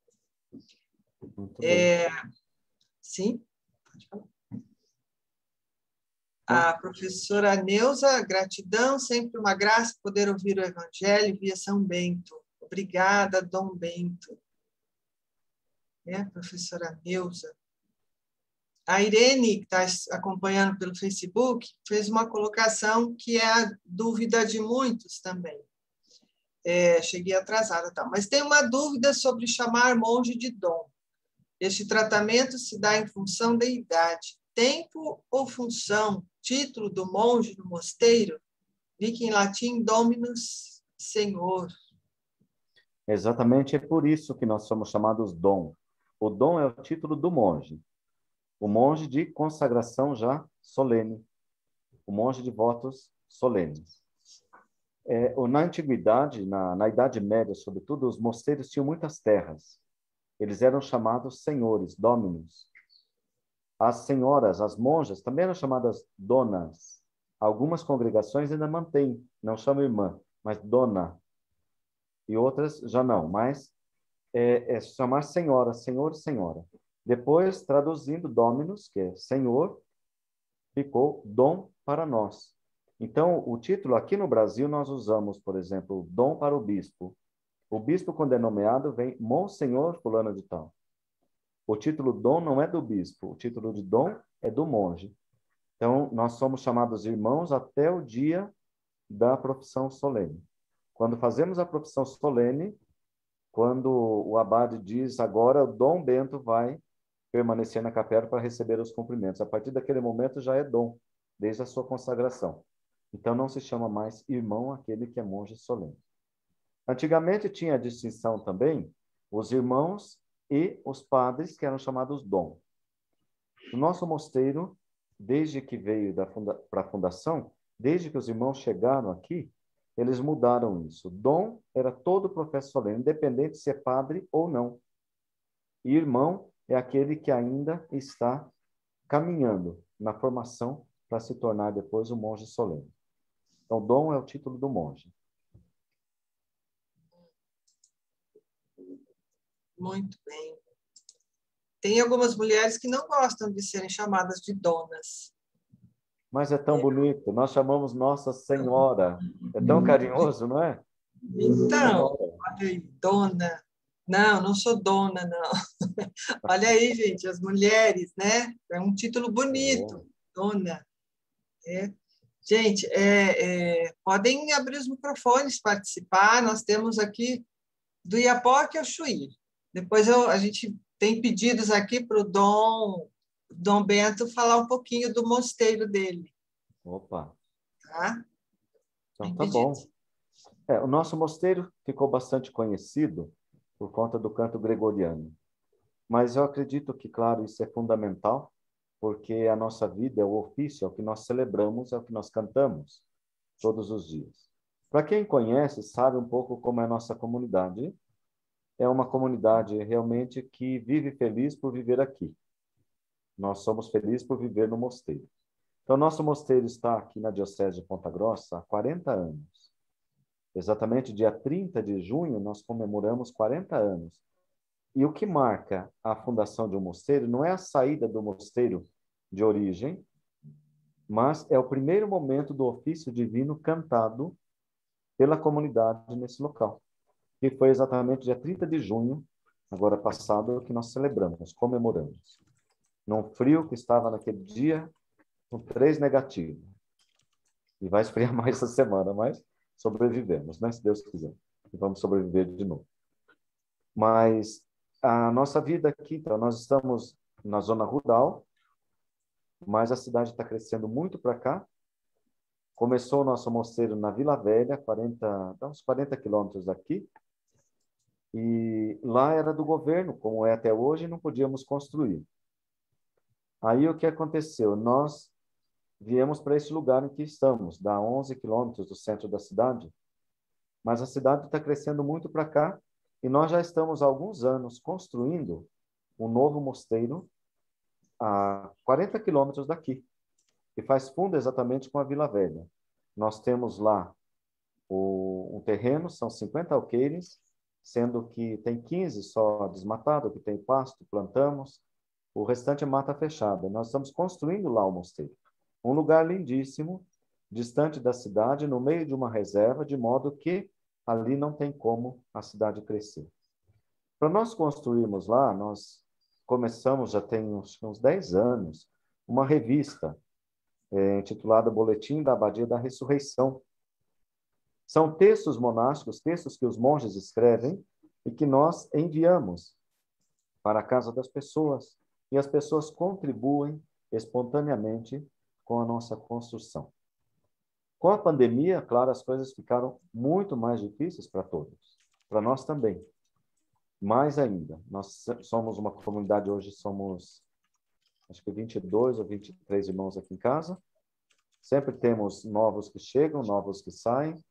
Muito sim? Pode falar. A professora Neuza, gratidão, sempre uma graça poder ouvir o Evangelho via São Bento. Obrigada, Dom Bento. Professora Neuza. A Irene, que está acompanhando pelo Facebook, fez uma colocação que é a dúvida de muitos também. Cheguei atrasada, tá? Mas tem uma dúvida sobre chamar monge de dom. Este tratamento se dá em função da idade, tempo ou função, título do monge no mosteiro? Vi que em latim, Dominus, Senhor. Exatamente, é por isso que nós somos chamados dom. O dom é o título do monge. O monge de consagração já solene. O monge de votos solenes. Na antiguidade, na Idade Média, sobretudo, os mosteiros tinham muitas terras. Eles eram chamados senhores, dominus. As senhoras, as monjas, também eram chamadas donas. Algumas congregações ainda mantêm, não chamam irmã, mas dona. E outras já não, mas é chamar senhora, senhor, senhora. Depois, traduzindo dominus, que é senhor, ficou dom para nós. Então, o título aqui no Brasil, nós usamos, por exemplo, dom para o bispo. O bispo, quando é nomeado, vem Monsenhor fulano de tal. O título dom não é do bispo, o título de dom é do monge. Então, nós somos chamados irmãos até o dia da profissão solene. Quando fazemos a profissão solene, quando o abade diz, agora o Dom Bento vai permanecer na capela para receber os cumprimentos. A partir daquele momento já é dom, desde a sua consagração. Então, não se chama mais irmão aquele que é monge solene. Antigamente tinha a distinção também, os irmãos e os padres, que eram chamados dom. O nosso mosteiro, desde que veio para a fundação, desde que os irmãos chegaram aqui, eles mudaram isso. Dom era todo professo solene, independente se é padre ou não. E irmão é aquele que ainda está caminhando na formação para se tornar depois um monge solene. Então, dom é o título do monge. Muito bem. Tem algumas mulheres que não gostam de serem chamadas de donas. Mas é tão bonito. Nós chamamos Nossa Senhora. É tão carinhoso, não é? Então, olha aí, dona. Não, não sou dona, não. Olha aí, gente, as mulheres, né? É um título bonito, dona. Gente, podem abrir os microfones, participar. Nós temos aqui do Iapoque ao Chuí. Depois a gente tem pedidos aqui para o Dom Bento falar um pouquinho do mosteiro dele. Opa! Tá? Então, tá bom. O nosso mosteiro ficou bastante conhecido por conta do canto gregoriano. Mas eu acredito que, claro, isso é fundamental, porque a nossa vida é o ofício, é o que nós celebramos, é o que nós cantamos todos os dias. Para quem conhece, sabe um pouco como é a nossa comunidade. É uma comunidade realmente que vive feliz por viver aqui. Nós somos felizes por viver no mosteiro. Então, nosso mosteiro está aqui na Diocese de Ponta Grossa há 40 anos. Exatamente dia 30 de junho, nós comemoramos 40 anos. E o que marca a fundação de um mosteiro não é a saída do mosteiro de origem, mas é o primeiro momento do ofício divino cantado pela comunidade nesse local, que foi exatamente dia 30 de junho, agora passado, que nós celebramos, comemoramos. Num frio que estava naquele dia, com 3 negativos. E vai esfriar mais essa semana, mas sobrevivemos, né? Se Deus quiser. E vamos sobreviver de novo. Mas a nossa vida aqui, então, nós estamos na zona rural, mas a cidade está crescendo muito para cá. Começou o nosso mosteiro na Vila Velha, uns 40 quilômetros daqui. E lá era do governo, como é até hoje, e não podíamos construir. Aí o que aconteceu? Nós viemos para esse lugar em que estamos, dá 11 quilômetros do centro da cidade, mas a cidade está crescendo muito para cá e nós já estamos há alguns anos construindo um novo mosteiro a 40 quilômetros daqui, que faz fundo exatamente com a Vila Velha. Nós temos lá um terreno, são 50 alqueires, sendo que tem 15 só desmatado, que tem pasto, plantamos, o restante é mata fechada. Nós estamos construindo lá o mosteiro. Um lugar lindíssimo, distante da cidade, no meio de uma reserva, de modo que ali não tem como a cidade crescer. Para nós construirmos lá, nós começamos, já tem uns 10 anos, uma revista intitulada Boletim da Abadia da Ressurreição. São textos monásticos, textos que os monges escrevem e que nós enviamos para a casa das pessoas, e as pessoas contribuem espontaneamente com a nossa construção. Com a pandemia, claro, as coisas ficaram muito mais difíceis para todos, para nós também. Mais ainda, nós somos uma comunidade, hoje somos, acho que 22 ou 23 irmãos aqui em casa. Sempre temos novos que chegam, novos que saem,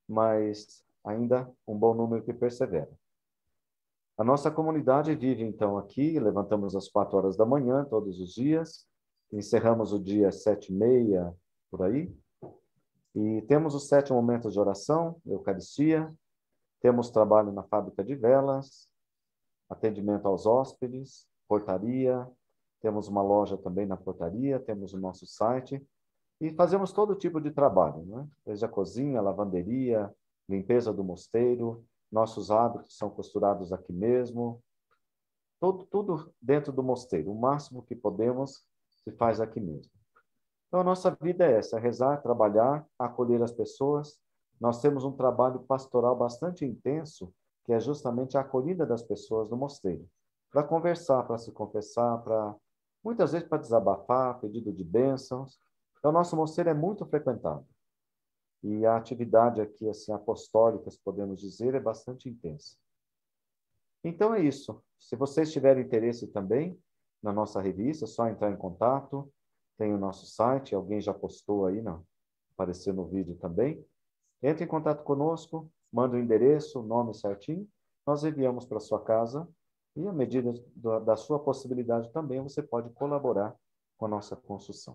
mas ainda um bom número que persevera. A nossa comunidade vive, então, aqui, levantamos às 4 horas da manhã, todos os dias, encerramos o dia às 7h30, por aí, e temos os 7 momentos de oração, Eucaristia, temos trabalho na fábrica de velas, atendimento aos hóspedes, portaria, temos uma loja também na portaria, temos o nosso site, e fazemos todo tipo de trabalho, né? Desde a cozinha, lavanderia, limpeza do mosteiro, nossos hábitos são costurados aqui mesmo, tudo dentro do mosteiro, o máximo que podemos se faz aqui mesmo. Então, a nossa vida é essa, é rezar, trabalhar, acolher as pessoas. Nós temos um trabalho pastoral bastante intenso, que é justamente a acolhida das pessoas no mosteiro, para conversar, para se confessar, muitas vezes para desabafar, pedido de bênçãos. Então, nosso mosteiro é muito frequentado. E a atividade aqui, assim, apostólica, se podemos dizer, é bastante intensa. Então, é isso. Se vocês tiverem interesse também na nossa revista, é só entrar em contato. Tem o nosso site, alguém já postou aí, não? Apareceu no vídeo também. Entre em contato conosco, manda o endereço, o nome certinho. Nós enviamos para sua casa e, à medida da sua possibilidade também, você pode colaborar com a nossa construção.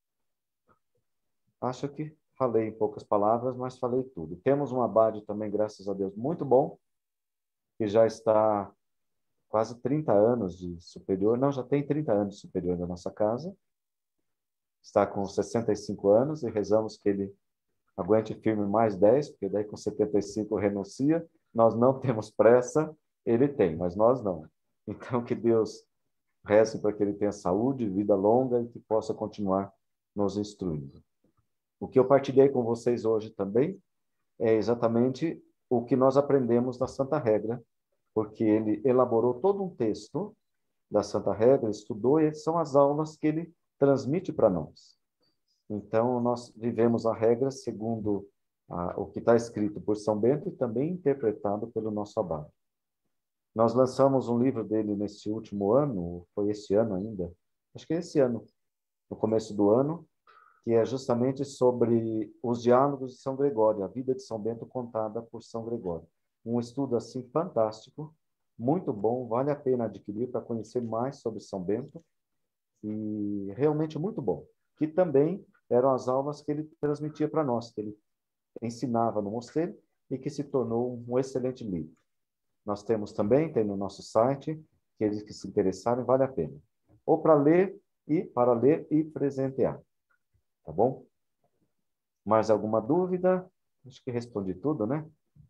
Acho que falei em poucas palavras, mas falei tudo. Temos um abade também, graças a Deus, muito bom, que já está quase 30 anos de superior. Não, já tem 30 anos de superior da nossa casa. Está com 65 anos e rezamos que ele aguente firme mais 10, porque daí com 75 renuncia. Nós não temos pressa, ele tem, mas nós não. Então, que Deus reze para que ele tenha saúde, vida longa e que possa continuar nos instruindo. O que eu partilhei com vocês hoje também é exatamente o que nós aprendemos da Santa Regra, porque ele elaborou todo um texto da Santa Regra, estudou, e são as aulas que ele transmite para nós. Então, nós vivemos a regra segundo o que está escrito por São Bento e também interpretado pelo nosso abade. Nós lançamos um livro dele nesse último ano, foi esse ano ainda, acho que é esse ano, no começo do ano, que é justamente sobre os diálogos de São Gregório, a vida de São Bento contada por São Gregório. Um estudo assim fantástico, muito bom, vale a pena adquirir para conhecer mais sobre São Bento e realmente muito bom. Que também eram as aulas que ele transmitia para nós, que ele ensinava no mosteiro e que se tornou um excelente livro. Nós temos também, tem no nosso site, aqueles que se interessarem, vale a pena. Ou para ler e presentear. Tá bom? Mais alguma dúvida? Acho que respondi tudo, né?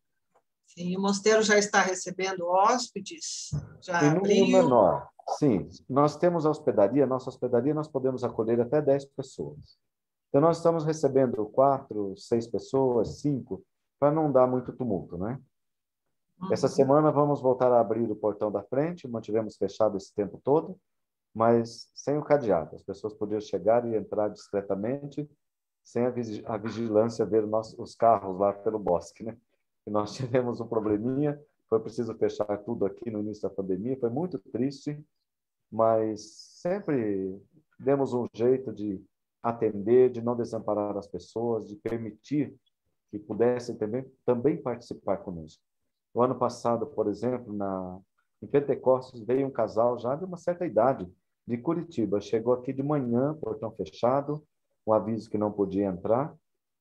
Sim, o mosteiro já está recebendo hóspedes? Já em número abriu? menor. Sim, nós temos a hospedaria, nossa hospedaria nós podemos acolher até 10 pessoas. Então, nós estamos recebendo 4, 6 pessoas, 5, para não dar muito tumulto, né? Essa semana vamos voltar a abrir o portão da frente, mantivemos fechado esse tempo todo, mas sem o cadeado. As pessoas podiam chegar e entrar discretamente, sem a vigilância ver os carros lá pelo bosque, né? E nós tivemos um probleminha, foi preciso fechar tudo aqui no início da pandemia, foi muito triste, mas sempre demos um jeito de atender, de não desamparar as pessoas, de permitir que pudessem também participar conosco. O ano passado, por exemplo, em Pentecostes, veio um casal já de uma certa idade, de Curitiba. Chegou aqui de manhã, portão fechado, um aviso que não podia entrar.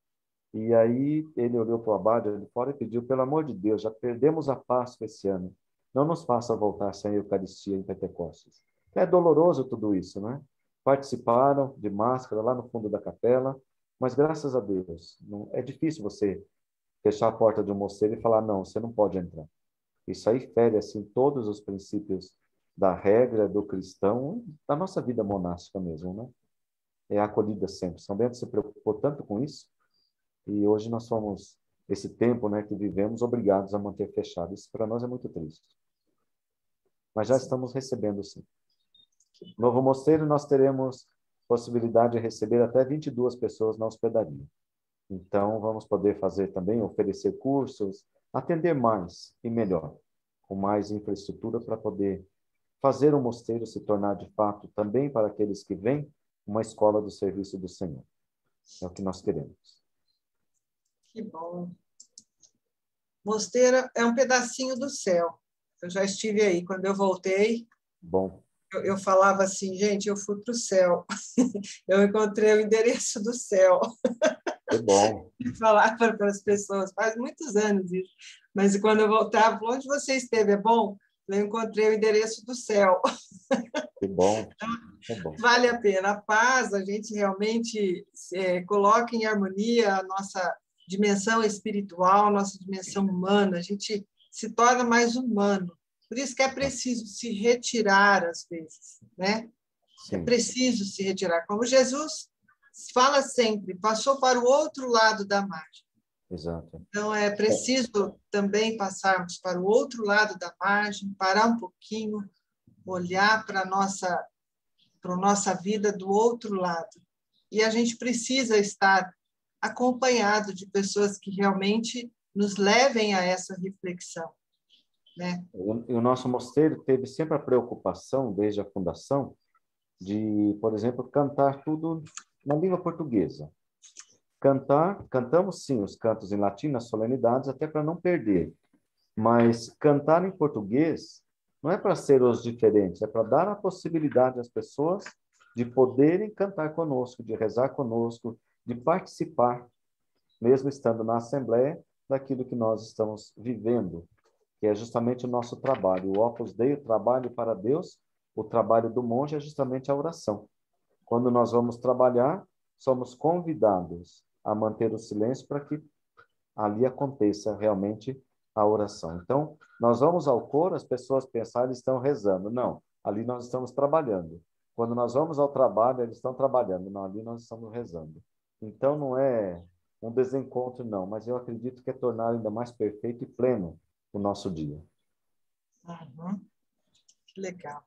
E aí ele olhou para o abade ali fora e pediu, pelo amor de Deus, já perdemos a Páscoa esse ano. Não nos faça voltar sem a Eucaristia em Pentecostes. É doloroso tudo isso, né? Participaram de máscara lá no fundo da capela, mas graças a Deus, não, é difícil você fechar a porta de um mosteiro e falar, não, você não pode entrar. Isso aí fere, assim, todos os princípios da regra do cristão, da nossa vida monástica mesmo, né? É a acolhida sempre. São Bento se preocupou tanto com isso, e hoje nós somos, esse tempo, né, que vivemos, obrigados a manter fechado. Isso para nós é muito triste. Mas já estamos recebendo, sim. No Novo Mosteiro, nós teremos possibilidade de receber até 22 pessoas na hospedaria. Então, vamos poder fazer também, oferecer cursos, atender mais e melhor, com mais infraestrutura para poder fazer o mosteiro se tornar, de fato, também para aqueles que vêm, uma escola do serviço do Senhor. É o que nós queremos. Que bom. mosteiro é um pedacinho do céu. Eu já estive aí. Quando eu voltei, Bom, eu falava assim, gente, eu fui para o céu. Eu encontrei o endereço do céu. que bom, E falava para as pessoas, faz muitos anos isso. Mas quando eu voltava, onde você esteve? É bom? Eu encontrei o endereço do céu. que bom, que bom. Vale a pena. A paz, a gente realmente coloca em harmonia a nossa dimensão espiritual, nossa dimensão humana. A gente se torna mais humano. Por isso que é preciso se retirar às vezes, né? É Sim, preciso se retirar. Como Jesus fala sempre, passou para o outro lado da margem. exato. Então, é preciso também passarmos para o outro lado da margem, parar um pouquinho, olhar para a nossa vida do outro lado. E a gente precisa estar acompanhado de pessoas que realmente nos levem a essa reflexão, né? E o nosso mosteiro teve sempre a preocupação, desde a fundação, de, por exemplo, cantar tudo na língua portuguesa. Cantamos sim os cantos em latim nas solenidades, até para não perder. Mas cantar em português não é para ser os diferentes, é para dar a possibilidade às pessoas de poderem cantar conosco, de rezar conosco, de participar, mesmo estando na Assembleia, daquilo que nós estamos vivendo, que é justamente o nosso trabalho. O Opus Dei, o trabalho para Deus, o trabalho do monge é justamente a oração. Quando nós vamos trabalhar, somos convidados a manter o silêncio para que ali aconteça realmente a oração. Então, nós vamos ao coro, as pessoas pensam, eles estão rezando. Não, ali nós estamos trabalhando. Quando nós vamos ao trabalho, eles estão trabalhando. Não, ali nós estamos rezando. Então, não é um desencontro, não, mas eu acredito que é tornar ainda mais perfeito e pleno o nosso dia. Uhum. Que legal.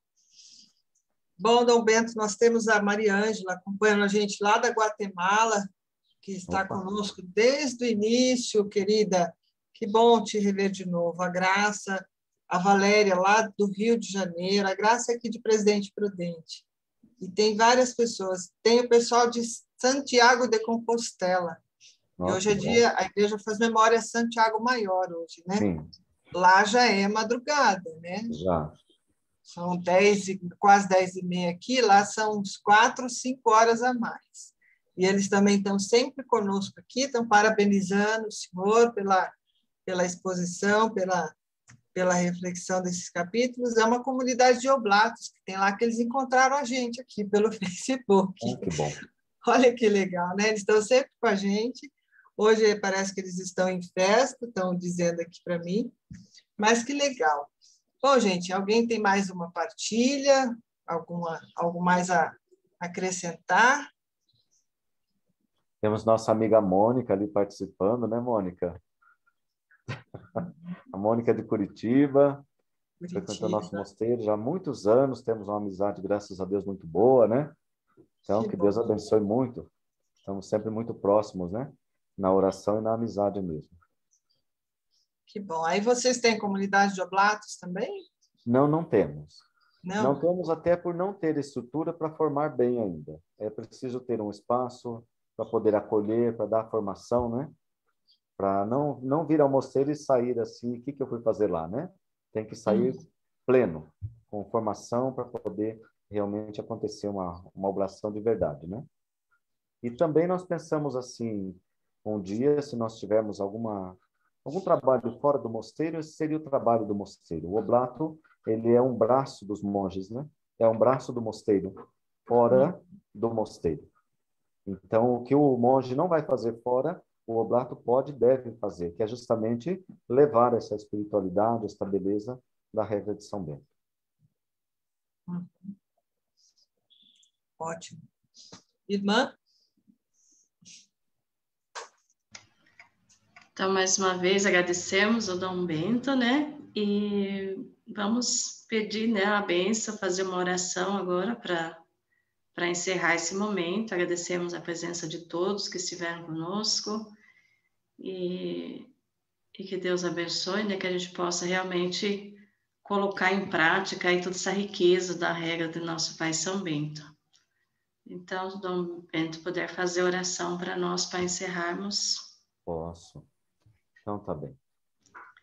Bom, Dom Bento, nós temos a Maria Ângela acompanhando a gente lá da Guatemala, que está Opa. conosco desde o início, querida. Que bom te rever de novo. A Graça, a Valéria, lá do Rio de Janeiro, a Graça é aqui de Presidente Prudente. E tem várias pessoas. Tem o pessoal de Santiago de Compostela. E Nossa, hoje é que bom. dia, a igreja faz memória a Santiago Maior hoje, né? Sim, Lá já é madrugada, né? já. São 10, quase 10h30 aqui, lá são uns 4, 5 horas a mais. E eles também estão sempre conosco aqui, estão parabenizando o senhor pela exposição, pela reflexão desses capítulos. É uma comunidade de oblatos que tem lá, que eles encontraram a gente aqui pelo Facebook. Que bom. Olha que legal, né? Eles estão sempre com a gente. Hoje parece que eles estão em festa, estão dizendo aqui para mim, mas que legal. Bom, gente, alguém tem mais uma partilha? Algo mais a acrescentar? Temos nossa amiga Mônica ali participando, né, Mônica? A Mônica de Curitiba, frequentou nosso Curitiba. mosteiro já há muitos anos, temos uma amizade, graças a Deus, muito boa, né? Então, que Deus bom. abençoe muito. Estamos sempre muito próximos, né? Na oração e na amizade mesmo. Que bom. Aí vocês têm comunidade de oblatos também? Não, não temos. Não? Não temos até por não ter estrutura para formar bem ainda. É preciso ter um espaço para poder acolher, para dar formação, né? Para não vir ao mosteiro e sair assim, o que eu fui fazer lá, né? Tem que sair pleno, com formação para poder realmente acontecer uma oblação de verdade, né? E também nós pensamos assim, um dia, se nós tivermos algum trabalho fora do mosteiro, esse seria o trabalho do mosteiro. O oblato, ele é um braço dos monges, né? É um braço do mosteiro, fora do mosteiro. Então, o que o monge não vai fazer fora, o oblato pode e deve fazer, que é justamente levar essa espiritualidade, esta beleza da regra de São Bento. Ótimo. Irmã? Então, mais uma vez, agradecemos ao Dom Bento, né? E vamos pedir, né, a bênção, fazer uma oração agora para encerrar esse momento. Agradecemos a presença de todos que estiveram conosco e que Deus abençoe, né? Que a gente possa realmente colocar em prática aí toda essa riqueza da regra do nosso Pai São Bento. Então, se Dom Bento puder fazer oração para nós, para encerrarmos. Posso. Então, tá bem.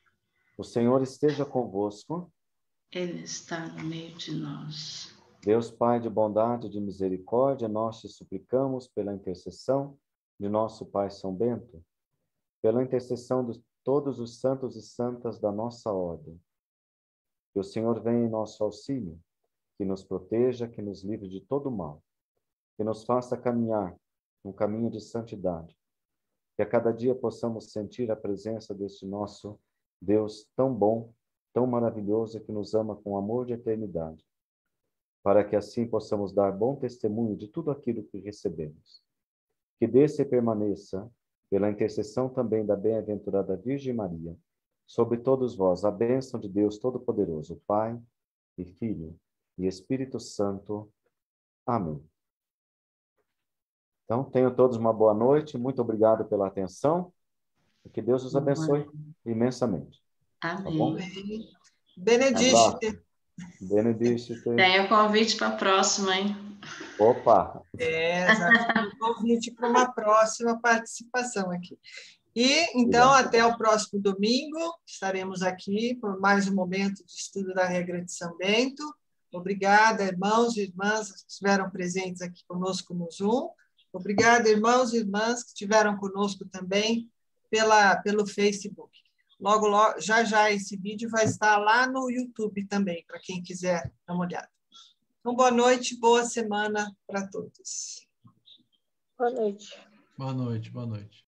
O Senhor esteja convosco. Ele está no meio de nós. Deus Pai de bondade e de misericórdia, nós te suplicamos pela intercessão de nosso Pai São Bento, pela intercessão de todos os santos e santas da nossa ordem, que o Senhor venha em nosso auxílio, que nos proteja, que nos livre de todo mal, que nos faça caminhar no caminho de santidade, que a cada dia possamos sentir a presença deste nosso Deus tão bom, tão maravilhoso, que nos ama com amor de eternidade, para que assim possamos dar bom testemunho de tudo aquilo que recebemos. Que desça e permaneça, pela intercessão também da bem-aventurada Virgem Maria, sobre todos vós, a bênção de Deus Todo-Poderoso, Pai e Filho e Espírito Santo. Amém. Então, tenham todos uma boa noite, muito obrigado pela atenção, e que Deus os abençoe imensamente. Amém. Tá bom? Benedicite. Benedicite. Tem o convite para a próxima, hein? Opa! Já tem um convite para uma próxima participação aqui. E, então, até o próximo domingo, estaremos aqui por mais um momento de estudo da regra de São Bento. Obrigada, irmãos e irmãs que estiveram presentes aqui conosco no Zoom. Obrigada, irmãos e irmãs que estiveram conosco também pelo Facebook. Logo, já esse vídeo vai estar lá no YouTube também, para quem quiser dar uma olhada. Então, boa noite, boa semana para todos. Boa noite. Boa noite, boa noite.